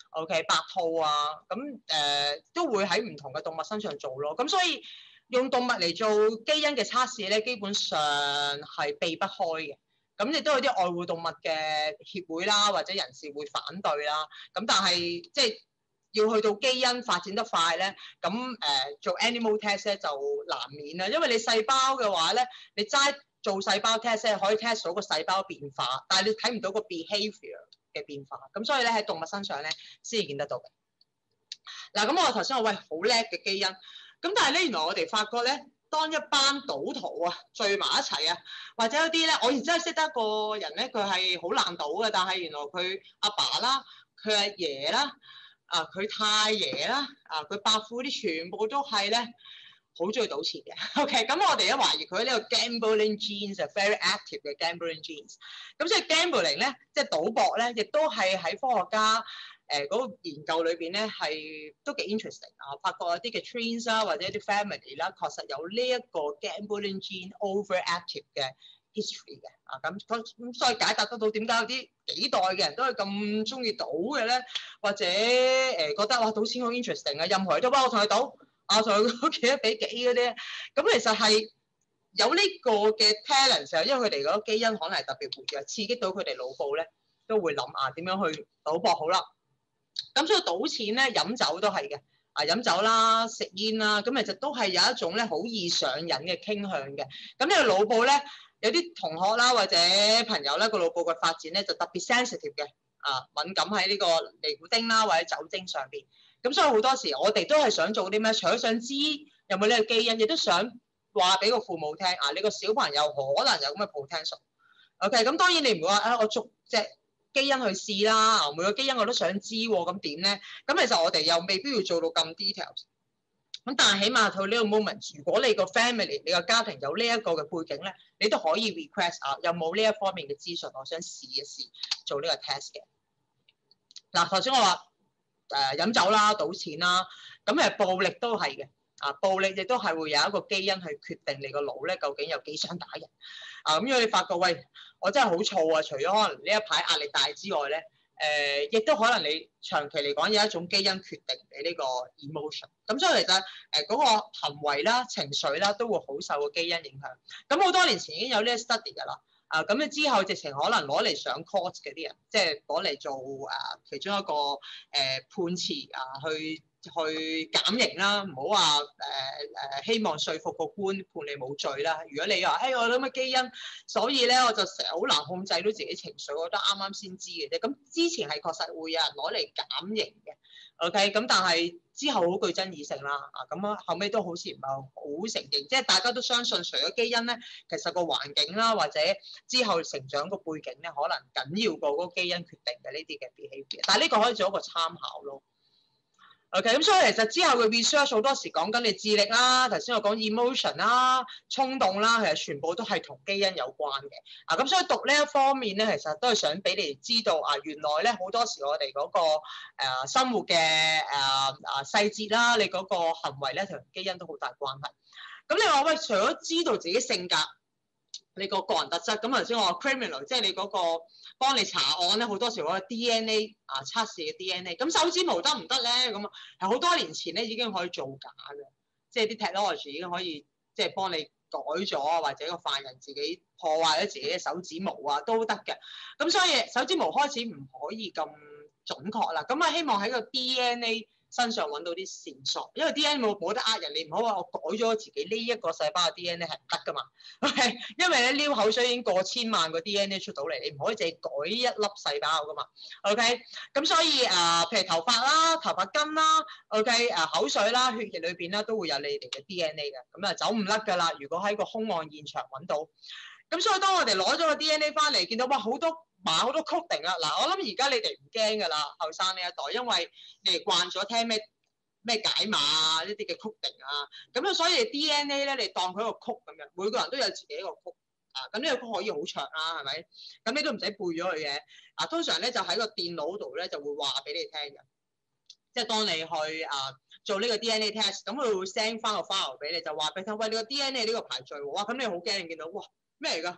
OK 白兔啊，咁都會喺唔同嘅動物身上做咯。咁所以用動物嚟做基因嘅測試咧，基本上係避不開嘅。咁亦都有啲愛護動物嘅協會啦，或者人士會反對啦。咁但係即係要去到基因發展得快咧，咁做 animal test 咧就難免啦。因為你細胞嘅話咧，你齋做細胞 test 咧可以 test 到個細胞變化，但係你睇唔到個 behavior 嘅變化。咁所以咧喺動物身上咧先見得到嘅。嗱，咁我頭先話喂好叻嘅基因，咁但係咧原來我哋發覺咧，當一班賭徒啊聚埋一齊啊，或者有啲咧，我而真係識得一個人咧，佢係好爛賭嘅，但係原來佢阿爸啦、佢阿爺啦、佢太爺啦、佢伯父啲全部都係咧好中意賭錢嘅。OK，咁我哋一懷疑佢呢個 gambling genes 係 very active 嘅 gambling genes。咁所以 gambling 咧，即係賭博咧，亦都係喺科學家嗰個研究裏邊咧係都幾 interesting 啊！發覺有啲嘅 trains 啦，或者一啲 family 啦，確實有呢一個 gambling gene overactive 嘅 history 嘅啊！咁所以解答得到點解有啲幾代嘅人都係咁中意賭嘅咧，或者覺得哇賭錢好 interesting 啊！任何人都話我同佢賭，我同佢幾多比幾嗰啲，咁其實係有呢個嘅 talent，因為佢哋嗰個基因可能係特別活躍，刺激到佢哋腦部咧都會諗點樣去賭博好啦。咁所以賭錢咧、飲酒都係嘅，飲酒啦、食煙啦，咁其實都係有一種咧好易上癮嘅傾向嘅。咁呢個腦部咧，有啲同學啦或者朋友咧個腦部嘅發展咧就特別 sensitive 嘅，敏感喺呢個尼古丁啦或者酒精上邊。咁所以好多時我哋都係想做啲咩？除咗想知有冇呢個基因，亦都想話俾個父母聽你個小朋友可能有咁嘅 potential。OK， 咁當然你唔會話我捉隻基因去試啦，每個基因我都想知喎，咁點咧？咁其實我哋又未必要做到咁 details。咁但係起碼到呢個 moment，如果你個 family、你個家庭有呢一個嘅背景咧，你都可以 request 有冇呢一方面嘅資訊，我想試一試做呢個 test 嘅。嗱，頭先我話飲酒啦、賭錢啦，咁暴力都係嘅。暴力亦都係會有一個基因去決定你個腦咧究竟有幾想打人。咁如果你發覺喂，我真係好燥啊，除咗可能呢一排壓力大之外咧，亦都可能你長期嚟講有一種基因決定你呢個 emotion。咁所以其實嗰個行為啦、情緒啦都會好受個基因影響。咁好多年前已經有呢個 study 㗎啦。咁你之後直情可能攞嚟上 court 嘅啲人，即係攞嚟做其中一個判詞去減刑啦，唔好話希望說服個官判你冇罪啦。如果你話我諗嘅基因，所以咧我就成日好難控制到自己情緒，我覺得啱啱先知嘅啫。咁之前係確實會有人攞嚟減刑嘅 ，OK，咁但係之後好具爭議性啦。咁後尾都好似唔係好承認，即係大家都相信除咗基因咧，其實個環境啦或者之後成長個背景咧，可能緊要過嗰個基因決定嘅呢啲嘅 behavior。但係呢個可以做一個參考咯。OK，咁所以其實之後嘅 research 好多時講緊你智力啦，頭先我講 emotion 啦、衝動啦，其實全部都係同基因有關嘅。咁所以讀呢一方面咧，其實都係想俾你哋知道原來咧好多時我哋嗰個生活嘅細節啦，你嗰個行為咧同基因都好大關係。咁你話喂，除咗知道自己性格，你個個人特質，咁頭先我話 criminal， 即係你嗰個幫你查案咧，好多時嗰個 DNA 測試嘅 DNA， 咁手指模得唔得咧？咁係好多年前咧已經可以造假嘅，即係啲 technology 已經可以即係幫你改咗，或者個犯人自己破壞咗自己嘅手指模都得嘅。咁所以手指模開始唔可以咁準確啦。咁希望喺個 DNA身上揾到啲線索，因為 DNA 冇得呃人，你唔好話我改咗自己呢一個細胞嘅 DNA 係唔得噶嘛。OK， 因為咧撩口水已經過千萬個 DNA 出到嚟，你唔可以淨係改一粒細胞噶嘛。OK， 咁所以譬如頭髮啦、頭髮根啦 ，OK， 口水啦、血液裏邊啦都會有你哋嘅 DNA 嘅，咁走唔甩噶啦。如果喺個兇案現場揾到，咁所以當我哋攞咗個 DNA 翻嚟，見到哇好多好多 coding 啊！嗱，我諗而家你哋唔驚噶啦，後生呢一代，因為你哋慣咗聽咩解碼呢啲嘅 coding 咁所以 DNA 咧，你當佢一個曲咁樣，每個人都有自己一個曲咁呢個曲可以好長啦，係咪？咁你都唔使背咗佢嘅通常咧就喺個電腦度咧就會話俾你聽嘅，即係當你去做呢個 DNA test，咁佢會 send 翻個 file 俾你，就話俾你聽，喂，你個 DNA 呢個排序喎，哇！咁你好驚，你見到哇咩嚟㗎？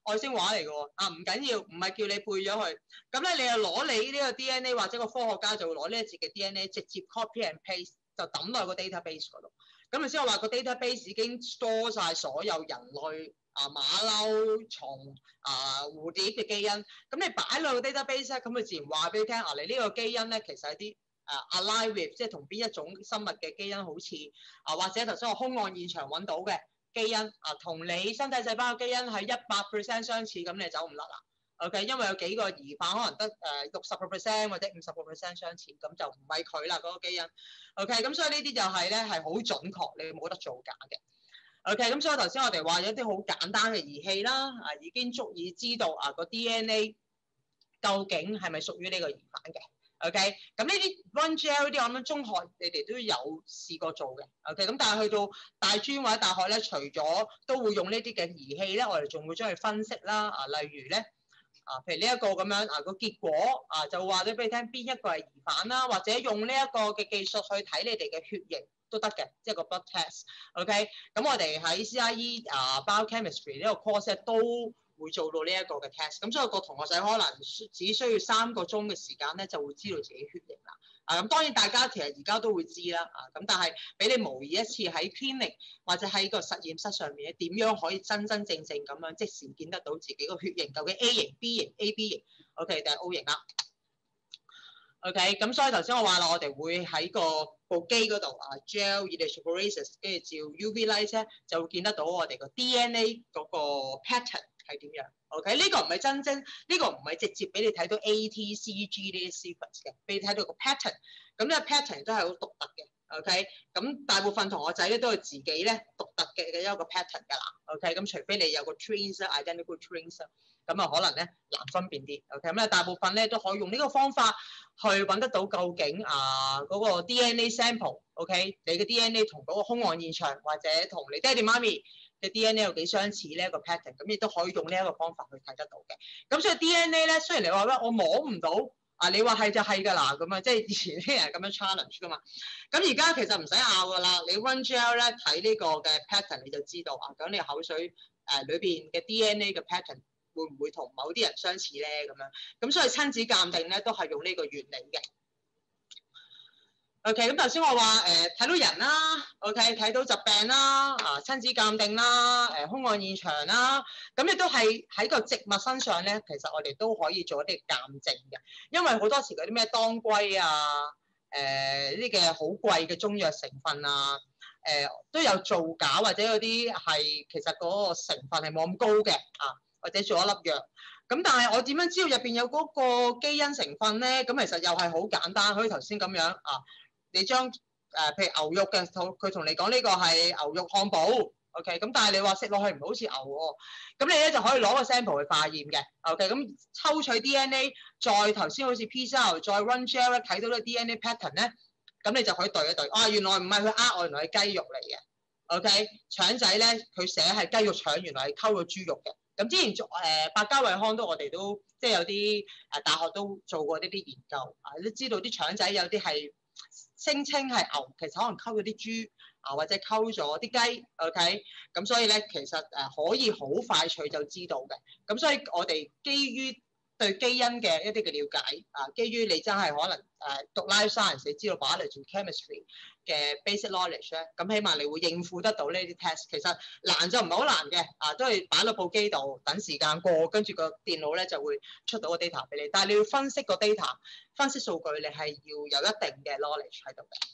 外星話嚟嘅喎，啊唔緊要，唔係叫你背咗佢，咁咧你就攞你呢個 DNA 或者個科學家就會攞呢一節嘅 DNA 直接 copy and paste 就抌落個 database 嗰度，咁咪先我話個 database 已經 store 晒所有人類馬騮、蟲、蝴蝶嘅基因，咁你擺落個 database 咧，咁佢自然話俾你聽，你呢個基因咧其實係啲alive with， 即係同邊一種生物嘅基因好似或者頭先我凶案現場揾到嘅基因同你身體細胞嘅基因係100% 相似，咁你走唔甩啦。OK， 因為有幾個疑犯可能得60% 或者50% 相似，咁就唔係佢啦嗰個基因。OK， 咁所以呢啲就係咧係好準確，你冇得造假嘅。OK， 咁所以頭先我哋話有啲好簡單嘅儀器啦，已經足以知道個 DNA 究竟係咪屬於呢個疑犯嘅。OK， 咁呢啲 run gel 呢啲我諗中學你哋都有試過做嘅。OK， 咁但係去到大專或者大學咧，除咗都會用呢啲嘅儀器咧，我哋仲會將佢分析啦。例如咧譬如呢一個咁樣個結果就話咗俾你聽邊一個係疑犯啦，或者用呢一個嘅技術去睇你哋嘅血型都得嘅，即係個 blood test。OK， 咁我哋喺 CIE biochemistry 呢個 course 都會做到呢一個嘅 test，咁所以個同學仔可能只需要3個鐘嘅時間咧，就會知道自己血型啦。咁當然大家其實而家都會知啦。咁但係俾你模擬一次喺 clinic 或者喺個實驗室上面咧，點樣可以真真正正咁樣即時見得到自己個血型究竟 A 型、B 型、AB 型 ，OK 定係 O 型啦。OK， 咁所以頭先我話啦，我哋會喺部機嗰度gel electrophoresis 跟住照 UV light 咧，就會見得到我哋個 DNA 嗰個 pattern 係點樣。OK， 呢個唔係真正，呢個唔係直接俾你睇到 A、T、C、G 呢啲 sequence 嘅，俾你睇到個 pattern。咁呢個 pattern 都係好獨特嘅。OK， 咁大部分同學仔咧都係自己咧獨特嘅一個 pattern 㗎啦。OK， 咁除非你有個 twins、identical twins，咁可能咧難分辨啲。OK， 咁大部分咧都可以用呢個方法去揾得到究竟嗰個 DNA sample。OK， 你嘅 DNA 同嗰個兇案現場或者同你爹哋媽咪嘅 DNA 有幾相似呢一個 pattern， 咁亦都可以用呢一個方法去睇得到嘅。咁所以 DNA 咧，雖然你話咧我摸唔到你話係就係㗎啦，咁即係以前啲人咁樣 challenge 㗎嘛。咁而家其實唔使拗㗎啦，你 run gel 咧睇呢個嘅 pattern 你就知道咁你口水裏邊嘅 DNA 嘅 pattern 會唔會同某啲人相似咧咁樣？咁所以親子鑑定咧都係用呢個原理嘅。OK， 咁頭先我話睇到人啦 ，OK， 睇到疾病啦，親子鑑定啦，兇案現場啦，咁亦都係喺個植物身上咧，其實我哋都可以做一啲鑑證嘅，因為好多時嗰啲咩當歸呢啲嘅好貴嘅中藥成分都有造假或者有啲係其實嗰個成分係冇咁高嘅或者做一粒藥。咁但係我點樣知道入邊有嗰個基因成分咧？咁其實又係好簡單，好似頭先咁樣你將譬如牛肉嘅，佢同你講呢個係牛肉漢堡 ，OK， 咁但係你話食落去唔好似牛喎，咁你咧就可以攞個 sample 去化驗嘅 ，OK， 咁抽取 DNA， 再頭先好似 PCR， 再 run gel 咧睇到個 DNA pattern 咧，咁你就可以對一對，原來唔係佢我，原來係雞肉嚟嘅 ，OK， 腸仔咧佢寫係雞肉腸，原來係溝咗豬肉嘅。咁之前百家惠康我哋都即係有啲大學都做過呢啲研究你都知道啲腸仔有啲係聲稱係牛，其實可能溝咗啲豬或者溝咗啲雞 ，OK， 咁所以咧其實可以好快脆就知道嘅。咁所以我哋基於對基因嘅一啲嘅了解基於你真係可能讀 life science， 你知道 biology chemistry 嘅 basic knowledge 咧，咁起碼你會應付得到呢啲 test。其實難就唔係好難嘅都係擺落部機度等時間過，跟住個電腦咧就會出到個 data 俾你。但係你要分析個 data， 分析數據，你係要有一定嘅 knowledge 喺度嘅。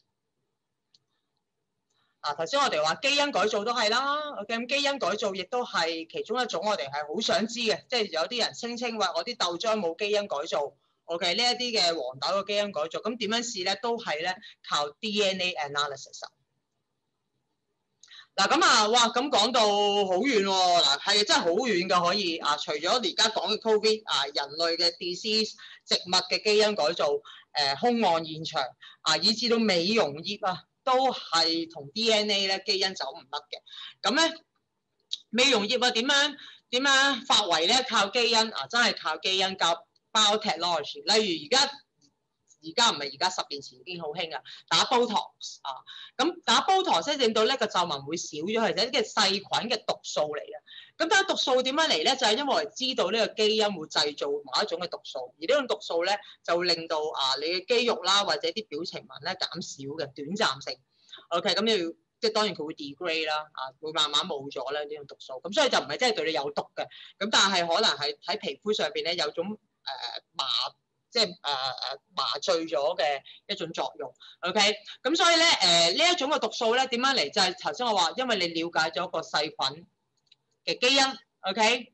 頭先我哋話基因改造都係啦，咁基因改造亦都係其中一種我哋係好想知嘅，即係有啲人聲稱話我啲豆漿冇基因改造 ，OK 呢一啲嘅黃豆嘅基因改造，咁點樣試咧？都係咧靠 DNA analysis。咁哇咁講到好遠喎，係真係好遠㗎，可以除咗而家講嘅 COVID 人類嘅 disease， 植物嘅基因改造，兇案現場以至到美容業都係同 DNA 咧基因走唔甩嘅。咁咧美容業點樣發圍咧？靠基因真係靠基因，靠 biotechnology。例如而而家唔係而家，10年前已經好興啊，打 Botox 啊，咁打 Botox 咧令到咧個皺紋會少咗，其實呢啲細菌嘅毒素嚟嘅。咁但係毒素點樣嚟咧？就係因為我哋知道呢個基因會製造某一種嘅毒素，而呢種毒素咧就會令到你嘅肌肉啦或者啲表情紋咧減少嘅短暫性。OK， 咁要即係當然佢會 degrade 啦，會慢慢冇咗咧呢種毒素。咁所以就唔係真係對你有毒嘅。咁但係可能係喺皮膚上邊咧有種麻醉咗嘅一種作用 ，OK， 咁所以咧呢一種嘅毒素咧點樣嚟？就係頭先我話，因為你了解咗個細菌嘅基因 ，OK，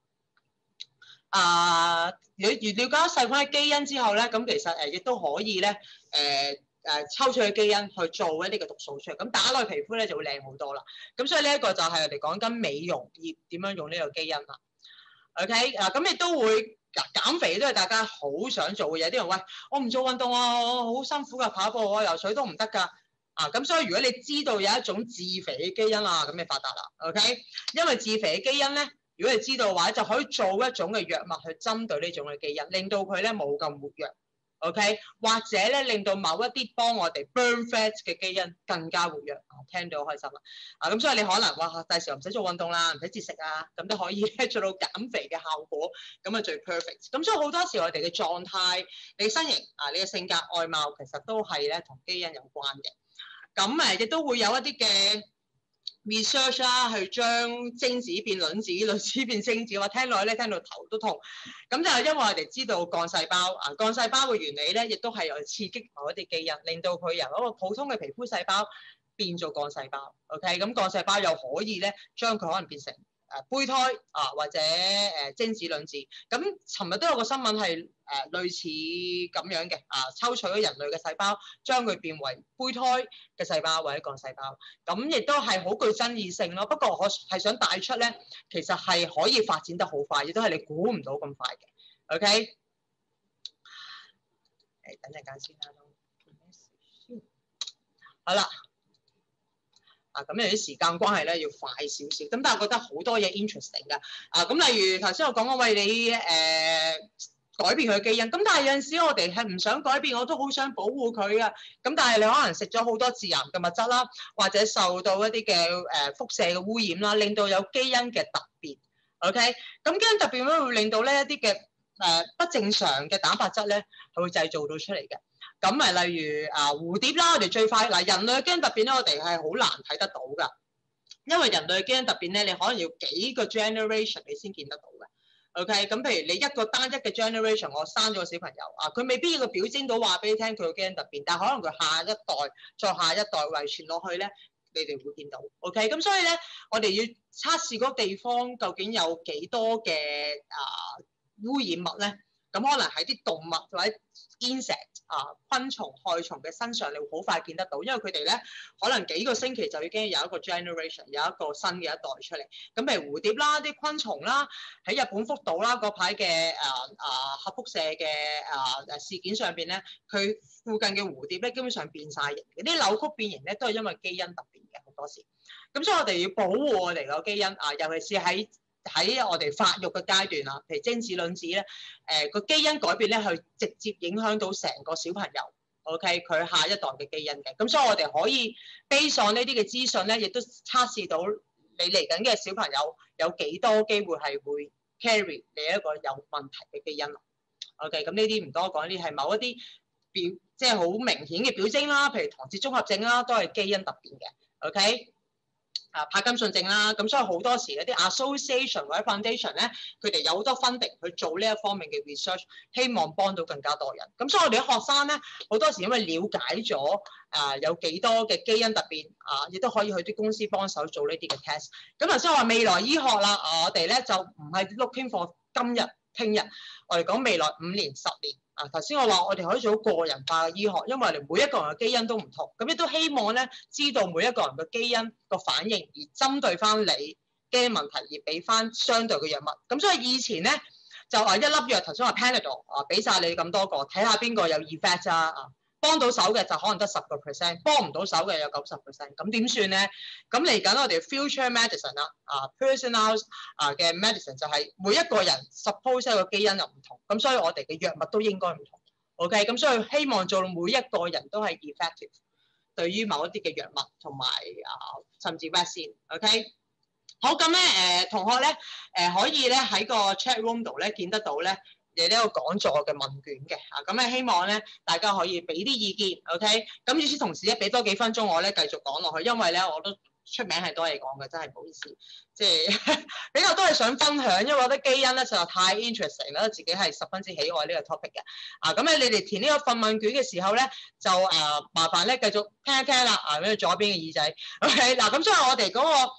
越了解咗細菌嘅基因之後咧，咁其實亦都可以咧抽取嘅基因去做一啲嘅毒素出嚟，咁打落去皮膚咧就會靚好多啦。咁所以呢一個就係我哋講緊美容業點樣用呢個基因啦。OK， 咁亦都會。減肥都係大家好想做嘅嘢，啲人喂我唔做運動啊，我好辛苦噶，跑步啊游水都唔得噶，咁所以如果你知道有一種致肥嘅基因啊，咁你發達啦 ，OK， 因為致肥嘅基因咧，如果你知道嘅話，就可以做一種嘅藥物去針對呢種嘅基因，令到佢咧冇咁活躍。OK， 或者咧令到某一啲幫我哋 burn fat 嘅基因更加活躍，聽到開心啦。咁所以你可能哇，第時唔使做運動啦，唔使節食啊，咁都可以咧做到減肥嘅效果，咁啊最 perfect。咁所以好多時我哋嘅狀態、你身形你嘅性格、外貌，其實都係咧同基因有關嘅。咁亦都會有一啲嘅 research 啦，去將精子變卵子，卵子變精子，我聽落咧聽到頭都痛。咁就係因為我哋知道幹細胞幹細胞嘅原理咧，亦都係有刺激某一啲基因，令到佢由一個普通嘅皮膚細胞變做幹細胞。OK， 咁幹細胞又可以咧將佢可能變成胚胎或者精子卵子。咁尋日都有個新聞係類似咁樣嘅抽取咗人類嘅細胞，將佢變為胚胎嘅細胞或者幹細胞。咁亦都係好具爭議性咯。不過我係想帶出咧，其實係可以發展得好快，亦都係你估唔到咁快嘅。OK， 等陣間先啦。好啦。咁有啲時間關係咧，要快少少。咁但係我覺得好多嘢 interesting 㗎。咁例如頭先我講喂你改變佢嘅基因，咁但係有陣時我哋係唔想改變，我都好想保護佢啊。咁但係你可能食咗好多致癌嘅物質啦，或者受到一啲嘅輻射嘅污染啦，令到有基因嘅突變。OK， 咁基因突變咧會令到呢一啲嘅不正常嘅蛋白質咧係會製造到出嚟嘅。咁例如蝴蝶啦，我哋最快人類嘅基因突變咧，我哋係好難睇得到㗎，因為人類嘅基因突變咧，你可能要幾個 generation 你先見得到嘅。OK， 咁譬如你一個單一嘅 generation，我生咗個小朋友佢未必要個表徵到話俾你聽佢嘅基因突變，但係可能佢下一代再下一代遺傳落去咧，你哋會見到。OK， 咁所以咧，我哋要測試嗰個地方究竟有幾多嘅污染物咧？咁可能喺啲動物或者 insect 昆蟲、害蟲嘅身上，你會好快見得到，因為佢哋咧可能幾個星期就已經有一個 generation， 有一個新嘅一代出嚟。咁譬如蝴蝶啦、啲昆蟲啦，喺日本福島啦嗰排嘅核輻射嘅事件上邊咧，佢附近嘅蝴蝶咧基本上變晒形，啲扭曲變形咧都係因為基因突變嘅好多時。咁所以我哋要保護我哋個基因尤其是喺我哋發育嘅階段譬如精子卵子咧，個基因改變咧，係直接影響到成個小朋友 ，OK， 佢下一代嘅基因嘅。咁所以我哋可以 base on 呢啲嘅資訊咧，亦都測試到你嚟緊嘅小朋友有幾多機會係會 carry 你一個有問題嘅基因。OK， 咁呢啲唔多講，呢係某一啲即係好明顯嘅表徵啦，譬如唐氏綜合症啦，都係基因突變嘅。OK。帕金遜症啦，咁所以好多時嗰啲 association 或者 foundation 咧，佢哋有好多 funding 去做呢一方面嘅 research， 希望幫到更加多人。咁所以我哋啲學生咧，好多時因為了解咗有幾多嘅基因突變亦都可以去啲公司幫手做呢啲嘅 test。咁頭先我話未來醫學啦，我哋咧就唔係 looking for 今日、聽日，我哋講未來5年、10年。頭先我話我哋可以做個人化嘅醫學，因為我哋每一個人嘅基因都唔同，咁亦都希望咧知道每一個人嘅基因個反應，而針對翻你基因問題而俾翻相對嘅藥物。咁所以以前咧就一粒藥，頭先話 Panadol 俾晒你咁多個，睇下邊個有 effect 幫到手嘅就可能得10%，幫唔到手嘅有90%。咁點算咧？咁嚟緊我哋 future medicine 啦，personal 嘅 medicine 就係每一個人 suppose 個基因又唔同，咁所以我哋嘅藥物都應該唔同。 OK， 咁所以希望做到每一個人都係 effective 對於某一啲嘅藥物同埋甚至 vaccine。OK， 好，咁咧同學咧可以咧喺個 chat room 度咧見得到咧你呢個講座嘅問卷嘅咁咧希望咧大家可以俾啲意見。OK， 咁與此同時咧俾多幾分鐘我咧繼續講落去，因為咧我都出名係多嘢講嘅，真係唔好意思，即係比較都係想分享，因為我覺得基因咧實在太 interesting 啦，自己係十分之喜愛呢個 topic 嘅。咁咧你哋填呢個份問卷嘅時候咧，就麻煩咧繼續聽一聽啦。咁樣左邊嘅耳仔 ，OK 嗱，咁所以我哋嗰個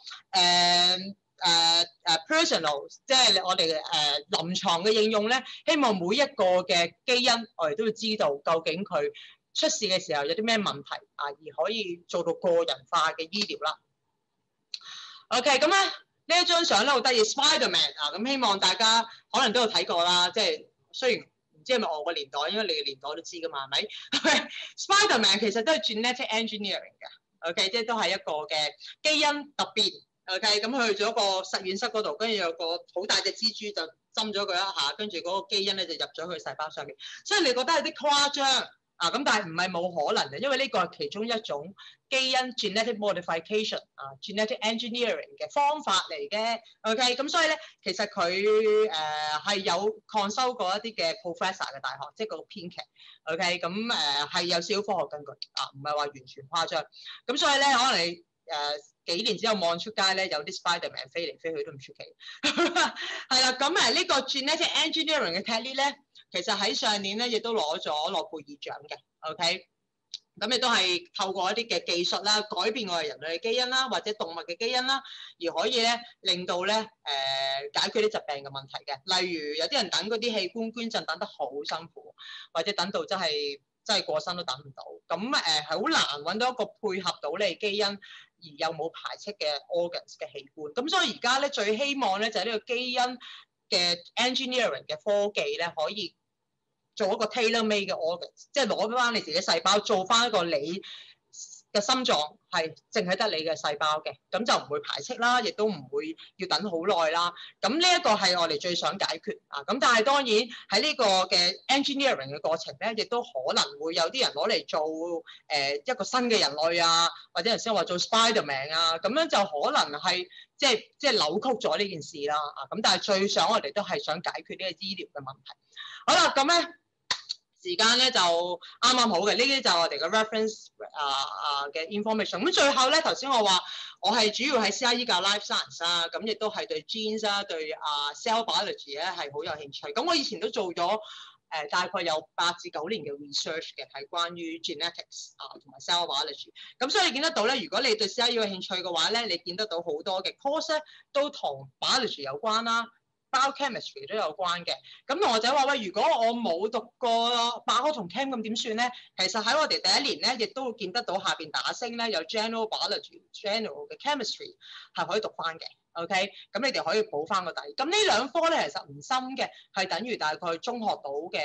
personal， 即係我哋臨床嘅應用咧，希望每一個嘅基因我哋都要知道究竟佢出事嘅時候有啲咩問題而可以做到個人化嘅醫療啦。OK， 咁咧呢一張相咧好得意 ，Spiderman 咁希望大家可能都有睇過啦。即係雖然唔知係咪我個年代，因為你嘅年代都知噶嘛，係咪 ？Spiderman 其實都係 genetic engineering 嘅 ，OK， 即係都係一個嘅基因突變 ，OK， 咁去咗個實驗室嗰度，跟住有個好大隻蜘蛛就針咗佢一下，跟住嗰個基因咧就入咗去細胞上面，所以你覺得有啲誇張。咁但係唔係冇可能嘅，因為呢個係其中一種基因 genetic modification genetic engineering 嘅方法嚟嘅。OK， 咁所以咧，其實佢係有 consult 過一啲嘅 professor 嘅大學，即係個編劇。OK， 咁係有少少科學根據唔係話完全誇張。咁所以咧，可能你幾年之後望出街咧，有啲 Spiderman 飛嚟飛去都唔出奇。係啦，咁呢個 genetic engineering 嘅 technique 咧。其實喺上年咧，亦都攞咗諾貝爾獎嘅 ，OK， 咁亦都係透過一啲嘅技術啦，改變我哋人類嘅基因啦，或者動物嘅基因啦，而可以咧令到咧解決啲疾病嘅問題嘅。例如有啲人等嗰啲器官捐贈等得好辛苦，或者等到真係過身都等唔到，咁係好難揾到一個配合到你基因而又冇排斥嘅 organs 嘅器官。咁所以而家咧最希望咧就係呢個基因嘅 engineering 嘅科技咧可以做一個 tailor-made 嘅 organs， 即係攞翻你自己細胞，做翻一個你嘅心臟係淨係得你嘅細胞嘅，咁就唔會排斥啦，亦都唔會要等好耐啦。咁呢一個係我哋最想解決咁但係當然喺呢個嘅 engineering 嘅過程咧，亦都可能會有啲人攞嚟做一個新嘅人類或者頭先話做 Spiderman 咁樣就可能係即係扭曲咗呢件事啦。咁但係最想我哋都係想解決呢個醫療嘅問題。好啦，咁咧。時間咧就啱啱好嘅，呢啲就係我哋嘅 reference 嘅 information。咁最後咧，頭先我話我係主要喺 CIE 教 life science 咁亦都係對 genes 對cell biology 咧係好有興趣。咁我以前都做咗大概有8至9年嘅 research 嘅，係關於 genetics 同埋 cell biology。咁所以你見得到咧，如果你對 CIE 有興趣嘅話咧，你見得到好多嘅 course 咧都同 biology 有關啦。Biochemistry 都有關嘅，咁同學仔話喂，如果我冇讀過百科同 Chem 咁點算咧？其實喺我哋第一年咧，亦都會見得到下邊打星咧有 General Biology、General 嘅 Chemistry 係可以讀翻嘅。OK， 咁你哋可以補翻個底。咁呢兩科咧其實唔深嘅，係等於大概中學到嘅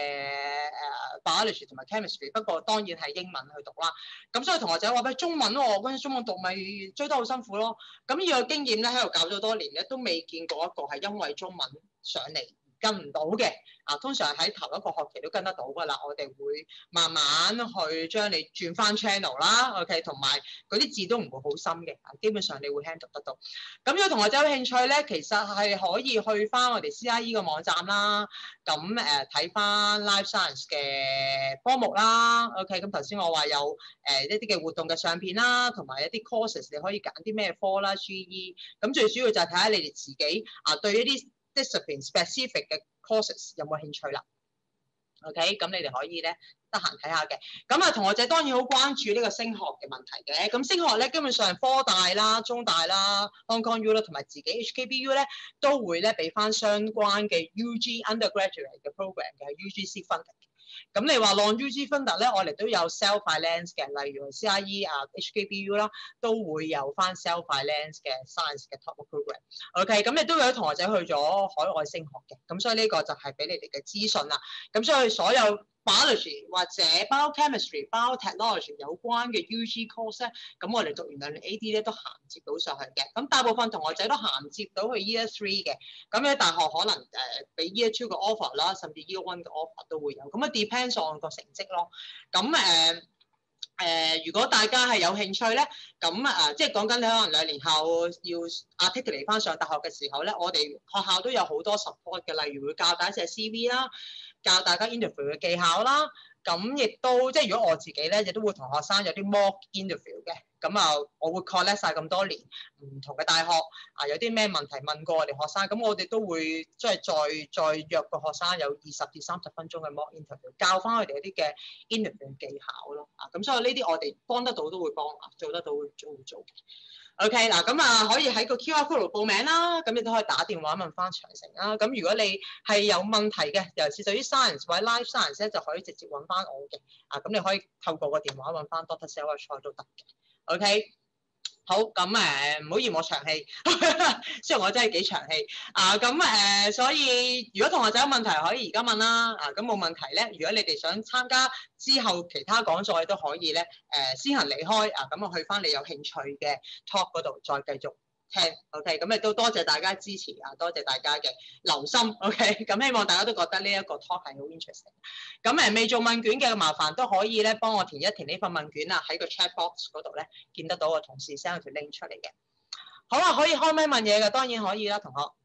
Biology 同埋 Chemistry， 不過當然係英文去讀啦。咁所以同學仔話喂，中文喎，嗰陣中文讀咪追得好辛苦咯。咁呢個經驗咧喺度教咗多年咧，都未見過一個係因為中文上嚟跟唔到嘅。通常喺頭一個學期都跟得到㗎啦。我哋會慢慢去將你轉翻 channel 啦 ，OK， 同埋嗰啲字都唔會好深嘅，基本上你會 handle 得到。咁如果同學仔有興趣咧，其實係可以去翻我哋 CIE 嘅網站啦。咁睇翻 life science 嘅科目啦 ，OK。咁頭先我話有一啲嘅活動嘅相片啦，同埋一啲 courses 你可以揀啲咩科啦 ，GE。咁最主要就係睇下你哋自己對一啲 discipline specific 嘅 courses 有冇興趣啦 ，OK， 咁你哋可以咧得閒睇下嘅。咁同學仔當然好關注呢個升學嘅問題嘅。咁升學咧基本上科大啦、中大啦、Hong Kong U 啦，同埋自己 HKBU 咧都會咧俾翻相關嘅 UG undergraduate 嘅 program 嘅 UGC funding。咁你話 non-UG funding 咧，我哋都有 self finance 嘅，例如 CIE HKBU 啦，都會有翻 self finance 嘅 science 嘅 top program。OK， 咁亦都有啲同學仔去咗海外升學嘅，咁所以呢個就係俾你哋嘅資訊啦。咁所以所有 biology 或者 biochemistry、biotechnology 有關嘅 UG course 咧，咁我哋讀完2年 AD 咧都銜接到上去嘅。咁大部分同學仔都銜接到去 Year 3嘅。咁喺大學可能俾 Year 2嘅 offer 啦，甚至 Year 1嘅 offer 都會有。咁啊 depends on 個成績咯。咁如果大家係有興趣咧，咁即係講緊你可能2年後要 articulate 翻上大學嘅時候咧，我哋學校都有好多 support 嘅，例如會教大家寫 CV 啦，教大家 interview 嘅技巧啦。咁亦都即係如果我自己咧，亦都會同學生有啲 mock interview 嘅。咁我會 collect 晒咁多年唔同嘅大學有啲咩問題問過我哋學生，咁我哋都會即係再約個學生有20至30分鐘嘅 mock interview，教翻佢哋一啲嘅 interview 技巧咯。咁所以呢啲我哋幫得到都會幫，做得到會做。OK 嗱，咁可以喺個 QR code 度報名啦，咁你都可以打電話問翻詳情啦。咁如果你係有問題嘅，尤其是對於 science 或者 life science 咧，就可以直接揾翻我嘅。咁你可以透過個電話揾翻 Dr. Sarah Choi 都得嘅。OK。好，咁唔好嫌我長氣，雖然我真係幾長氣所以如果同學仔有問題可以而家問啦，咁冇問題咧，如果你哋想參加之後其他講座都可以咧，先行離開咁我去翻你有興趣嘅 talk 嗰度再繼續聽 ，OK， 咁亦都多謝大家支持多謝大家嘅留心 ，OK， 咁希望大家都覺得呢一個 talk 係好 interesting。咁未做問卷嘅麻煩都可以咧幫我填一填呢份問卷喺個 chat box 嗰度咧見得到個同事 send 條 link 出嚟嘅。好可以開咪問嘢嘅，當然可以啦，同學。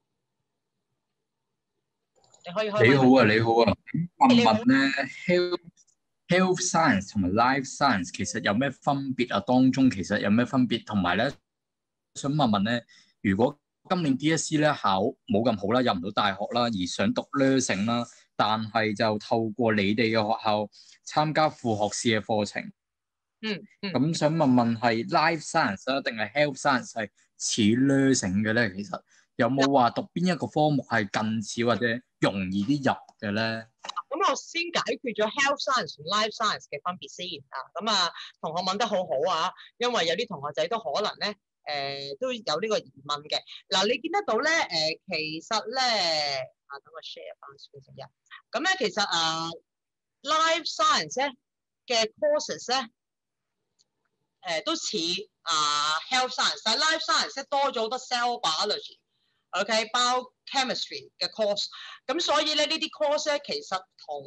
你可以開咪。 你好啊，你好啊。問咧 health science 同埋 life science 其實有咩分別啊？當中其實有咩分別？同埋咧，想問咧，如果今年 DSE 咧考冇咁好啦，入唔到大學啦，而想讀 nursing 啦，但係就透過你哋嘅學校參加副學士嘅課程。咁想問係 life science 啊，定係 health science 係似 nursing 嘅咧？其實有冇話讀邊一個科目係近似或者容易啲入嘅咧？ 咁我先解決咗 health science 同 life science 嘅分別先同學問得好好因為有啲同學仔都可能咧都有呢個疑問嘅。嗱，你見得到咧其實咧等我 share 翻先一。咁咧其實life science 咧嘅 courses 咧都似health science， 但 life science 多咗好多 cell biology。OK，biochemistry 嘅 course， 咁所以咧呢啲 course 咧其實同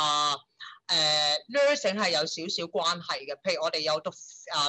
nursing 係有少少關係嘅。譬如我哋有讀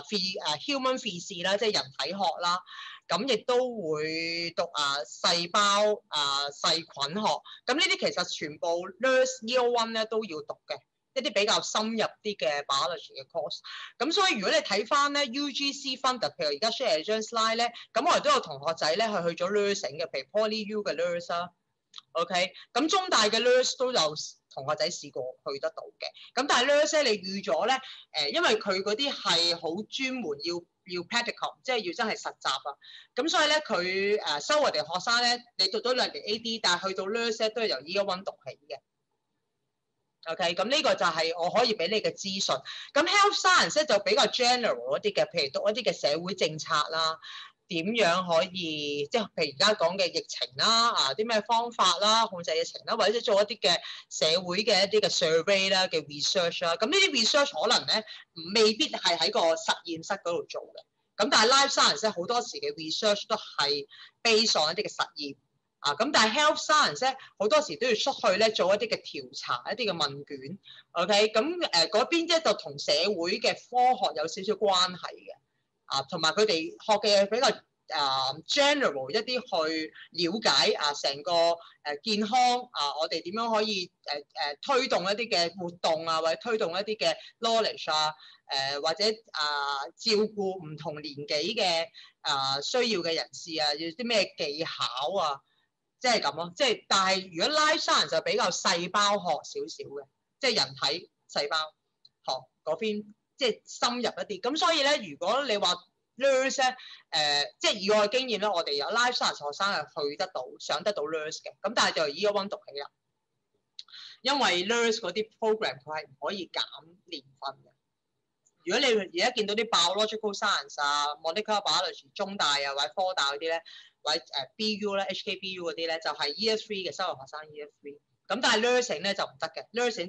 human physics 啦，即係人體學啦，咁亦都會讀細胞細菌學。咁呢啲其實全部 nurse year one 咧都要讀嘅。一啲比較深入啲嘅 biology 嘅 course， 咁所以如果你睇翻咧 UGC funded， 譬如而家 share 張 slide 咧，咁我哋都有同學仔咧係去咗 nursing 嘅，譬如 PolyU 嘅 nurse 啦 ，OK， 咁中大嘅 nurse 都有同學仔試過去得到嘅，咁但係 nurse 咧你預咗咧因為佢嗰啲係好專門要 practical， 即係要真係實習咁所以咧佢收我哋學生咧，你讀咗2年 AD， 但係去到 nurse 都係由 Year 1讀起嘅。OK， 咁呢個就係我可以俾你嘅資訊。咁 health science 就比較 general 一啲嘅，譬如讀一啲嘅社會政策啦，點樣可以即係譬如而家講嘅疫情啦，啲咩方法啦，控制疫情啦，或者做一啲嘅社會嘅一啲嘅 survey 啦嘅 research 啦。咁呢啲 research 可能咧未必係喺個實驗室嗰度做嘅。咁但係 life science 好多時嘅 research 都係 based on 一啲嘅實驗。咁但係 health science 咧好多時都要出去咧做一啲嘅調查，一啲嘅問卷 ，OK， 咁嗰邊咧就同社會嘅科學有少少關係嘅，同埋佢哋學嘅比較general 一啲去了解成個健康我哋點樣可以推動一啲嘅活動或者推動一啲嘅 knowledge 或者照顧唔同年紀嘅需要嘅人士要啲咩技巧即係咁咯，即係但係如果 life science 就比較細胞學少少嘅，即係人體細胞學嗰邊，即係深入一啲。咁所以咧，如果你話 nurse 咧，即係以我嘅經驗咧，我哋有 life science 學生係去得到、上得到 nurse 嘅。咁但係就Year 1讀起啦，因為 nurse 嗰啲 program 佢係唔可以減年份嘅。如果你而家見到啲 biological science molecular biology 中大或者科大嗰啲咧，或者BU 咧 HKBU 嗰啲咧，就係 Year 3嘅收入學生 Year 3。咁但係 nursing 咧就唔得嘅 ，nursing 就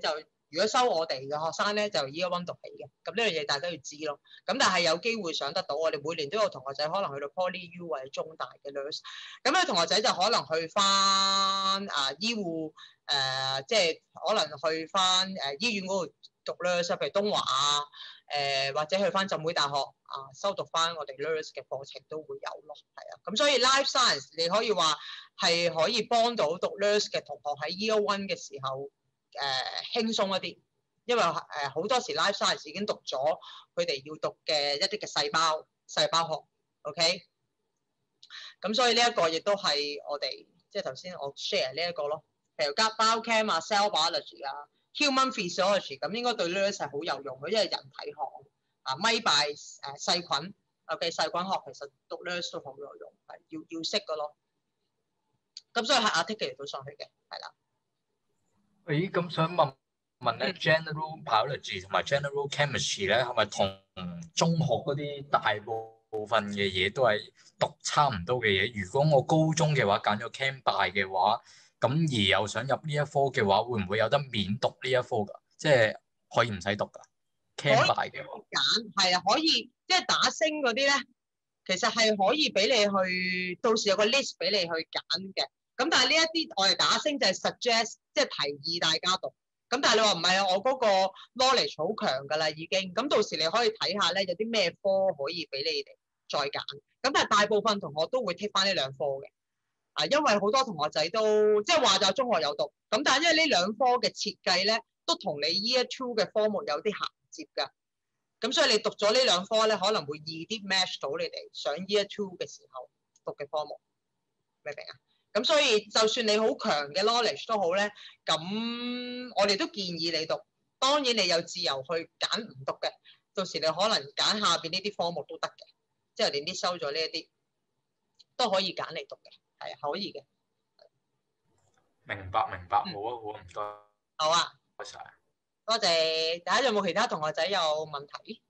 如果收我哋嘅學生咧，就 Year 1讀起嘅。咁呢樣嘢大家要知咯。咁但係有機會上得到，我哋每年都有同學仔可能去到 Poly U 或者中大嘅 nurse。咁咧同學仔就可能去翻醫護即係可能去翻醫院嗰度讀 nurse，譬如東華啊或者去翻浸會大學修讀翻我哋 nurse 嘅課程都會有咯。係啊，咁所以 life science 你可以話係可以幫到讀 nurse 嘅同學喺 Year 1嘅時候輕鬆一啲，因為好多時 life science 已經讀咗佢哋要讀嘅一啲嘅細胞學 ，OK？ 咁所以呢一個亦都係我哋即係頭先我 share 呢一個咯，譬如加 biochem 啊、cell biology 啊、human physiology， 咁應該對 nurse 係好有用嘅，因為人體學microbiome 細菌 ，OK？ 細菌學其實讀 nurse 都好有用，係要識嘅咯。咁所以係 articulate 到上去嘅，係啦。 咦，咁想問咧，general biology 同埋 general chemistry 咧，係咪同中學嗰啲大部分嘅嘢都係讀差唔多嘅嘢？如果我高中嘅話揀咗 Chem Bio 嘅話，咁而又想入呢一科嘅話，會唔會有得免讀呢一科㗎？即係可以唔使讀㗎 Chem Bio 嘅話。 揀係啊，可以即係打星嗰啲咧，其實係可以俾你去，到時有個 list 俾你去揀嘅。咁但係呢一啲我哋打星就係 suggest， 即係提議大家讀。咁但係你話唔係啊，我嗰個 knowledge 好強㗎啦已經。咁到時你可以睇下咧，有啲咩科可以俾你哋再揀。咁但係大部分同學都會 take 翻呢兩科嘅。因為好多同學仔都即係話就中學有讀。咁但係因為呢兩科嘅設計咧，都同你 Year 2嘅科目有啲銜接㗎。咁所以你讀咗呢兩科咧，可能會易啲 match 到你哋上 Year 2嘅時候讀嘅科目，明唔明啊？咁所以就算你好強嘅 knowledge 都好咧，咁我哋都建議你讀。當然你有自由去揀唔讀嘅，到時你可能揀下邊呢啲科目都得嘅，即係連啲收咗呢一啲都可以揀嚟讀嘅，係可以嘅。 明白，好啊，唔該。 好啊， 多謝。 多謝。大家有冇其他同學仔有問題？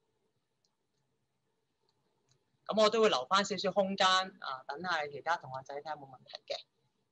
咁我都會留翻少少空間等下其他同學仔睇下有冇問題嘅。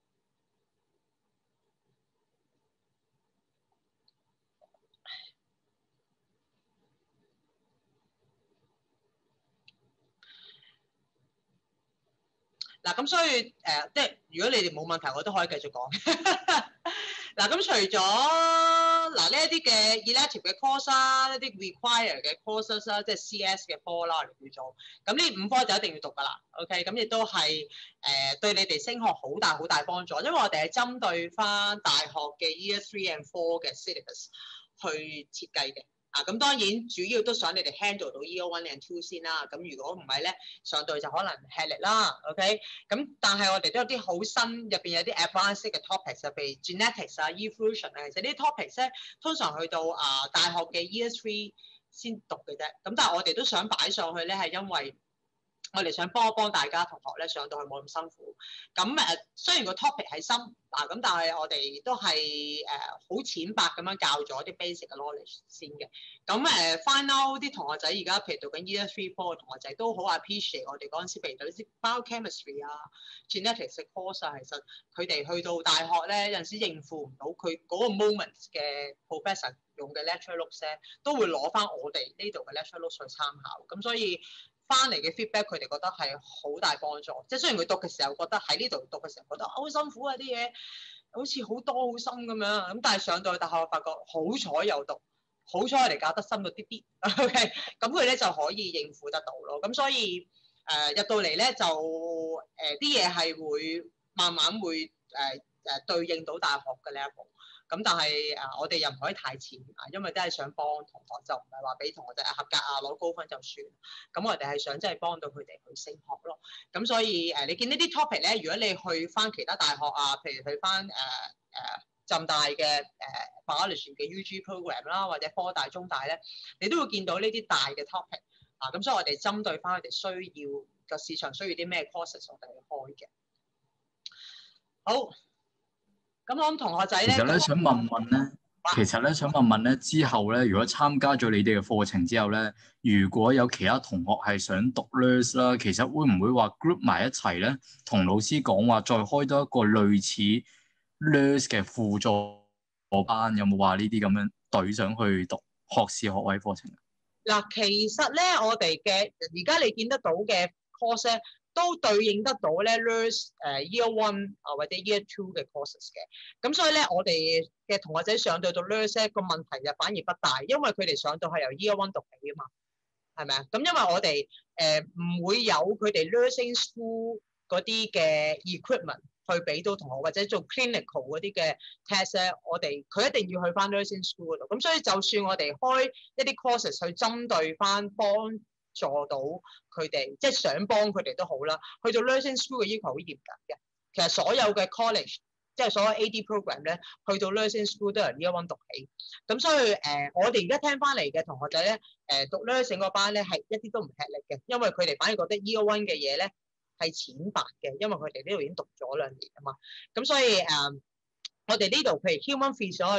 嗱，咁所以即係如果你哋冇問題，我都可以繼續講。嗱，咁除咗呢一啲嘅 elective 嘅 course 啦，一啲 require 嘅 courses 啦，即係 CS 嘅科啦，我哋叫做。咁呢5科就一定要讀㗎啦。OK，咁亦都係對你哋升學好大幫助，因為我哋係針對翻大學嘅 Year 3 and 4嘅 syllabus 去設計嘅。咁當然主要都想你哋 handle 到 Year 1 and 2先啦。咁如果唔係咧，上到就可能吃力啦。OK，咁但係我哋都有啲好新，入邊有啲 advanced 嘅 topics，譬如 genetics evolution 其實呢啲 topics 咧，通常去到大學嘅 Year 3先讀嘅啫。咁但係我哋都想擺上去咧，係因為我哋想幫大家同學咧上到去冇咁辛苦。咁雖然個 topic 係深咁但係我哋都係好淺白咁樣教咗啲 basic 嘅 knowledge 先嘅。咁final 啲同學仔而家譬如讀緊 Year 3 4嘅同學仔都好 appreciate 我哋嗰陣時，譬如啲 biochemistry genetics course 其實佢哋去到大學咧有陣時應付唔到佢嗰個 moment 嘅 professor 用嘅 lecture notes 咧，都會攞翻我哋呢度嘅 lecture notes 去參考。咁所以翻嚟嘅 feedback，佢哋覺得係好大幫助。即係雖然佢讀嘅時候覺得喺呢度讀嘅時候覺得好辛苦啊，啲嘢好似好多好深咁樣。咁但係上到去大學發覺好彩有讀，好彩我哋教得深咗啲啲。OK，咁佢咧就可以應付得到咯。咁所以入到嚟咧就啲嘢係會慢慢會對應到大學嘅 level。咁但係我哋又唔可以太遲因為都係想幫同學，就唔係話俾同學仔合格攞高分就算。咁我哋係想真係幫到佢哋去升學咯。咁所以你見呢啲 topic 咧，如果你去翻其他大學譬如去翻浸大嘅biology 嘅 UG program 啦，或者科大、中大咧，你都會見到呢啲大嘅 topic 咁所以我哋針對翻佢哋需要個市場需要啲咩 courses，我哋去開嘅。好。咁我諗同學仔咧， 其實咧想問問咧，之後咧，如果參加咗你哋嘅課程之後咧，如果有其他同學係想讀 nurse 啦，其實會唔會話 group 埋一齊咧，同老師講話再開多一個類似 nurse 嘅輔助班？有冇話呢啲咁樣隊想去讀學士學位課程？ 嗱，其實咧，我哋嘅而家你見得到嘅 course 咧，都對應得到咧 nurse year one 或者 year two 嘅 courses 嘅。咁所以咧，我哋嘅同學仔上到 nurse 咧，個問題就反而不大，因為佢哋上到係由 year one 讀起啊嘛，係咪啊？咁因為我哋唔會有佢哋 nursing school 嗰啲嘅 equipment 去俾到同學，或者做 clinical 嗰啲嘅 test 咧，佢一定要去翻 nursing school 嗰度。咁所以就算我哋開一啲 courses 去針對翻幫助到佢哋，即係想幫佢哋都好啦。去到 nursing school 嘅要求好嚴格嘅。其實所有嘅 college， 即係所有 AD program 咧，去到 nursing school 都係 year one 讀起。咁所以我哋而家聽翻嚟嘅同學仔咧，讀 nursing 嗰班咧係一啲都唔吃力嘅，因為佢哋反而覺得 year one 嘅嘢咧係淺白嘅，因為佢哋呢度已經讀咗2年啊嘛。咁所以我哋呢度譬如 human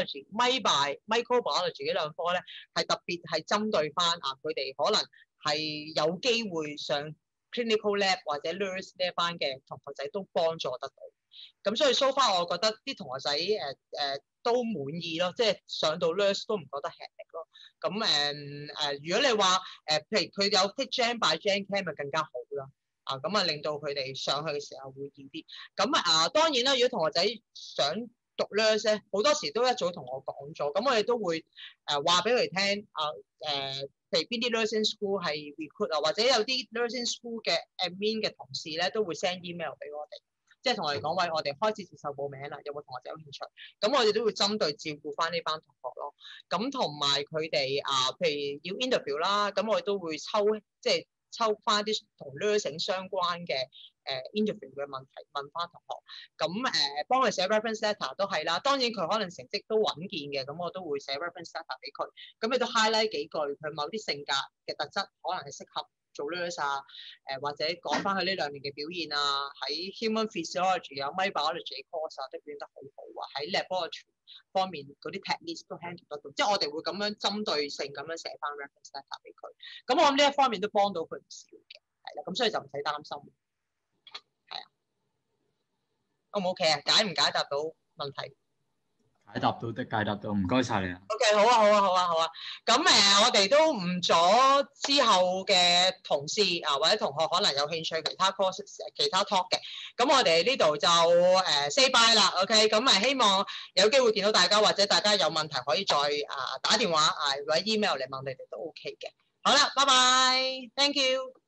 physiology、microbiology 呢兩科咧，係特別係針對翻佢哋可能係有機會上 clinical lab 或者 nurse 呢一班嘅同學仔都幫助得到。咁所以 so far 我覺得啲同學仔都滿意咯，即係上到 nurse 都唔覺得吃力咯。咁如果你話譬如佢有 take Gen by Gen Chem 咪更加好啦。咁令到佢哋上去嘅時候會易啲。咁當然啦，如果同學仔想讀 nurse 咧，好多時都一早同我講咗，咁我哋都會話俾佢哋聽譬如邊啲 nursing school 係 recruit 或者有啲 nursing school 嘅 admin 嘅同事咧都會 send email 俾我哋，即係同我哋講喂，我哋開始接受報名啦，有冇同學仔有興趣？咁我哋都會針對照顧翻呢班同學咯。咁同埋佢哋譬如要 interview 啦，咁我哋都會抽翻啲同 nursing 相關嘅interview 嘅問題問翻同學，咁幫佢寫 reference letter 都係啦。當然佢可能成績都穩健嘅，咁我都會寫 reference letter 俾佢。咁你都 highlight 幾句佢某啲性格嘅特質，可能係適合做 nurse 或者講翻佢呢2年嘅表現喺 human physiology 有 microbiology course 都表現得好好喺 laboratory 方面嗰啲 technique 都 handle 得到，即係我哋會咁樣針對性咁樣寫翻 reference letter 俾佢。咁我諗呢一方面都幫到佢唔少嘅，係啦，咁所以就唔使擔心，係啊。O 唔 OK 啊？解唔解答到問題？ 解答到的，解答到，唔該晒你啊。 OK， 好啊。咁我哋都唔阻之後嘅同事或者同學可能有興趣其他 course 其他 talk 嘅，咁我哋呢度就say bye 啦。OK， 咁希望有機會見到大家，或者大家有問題可以再打電話或者 email 嚟問你哋都 OK 嘅。好啦，拜拜 ，thank you。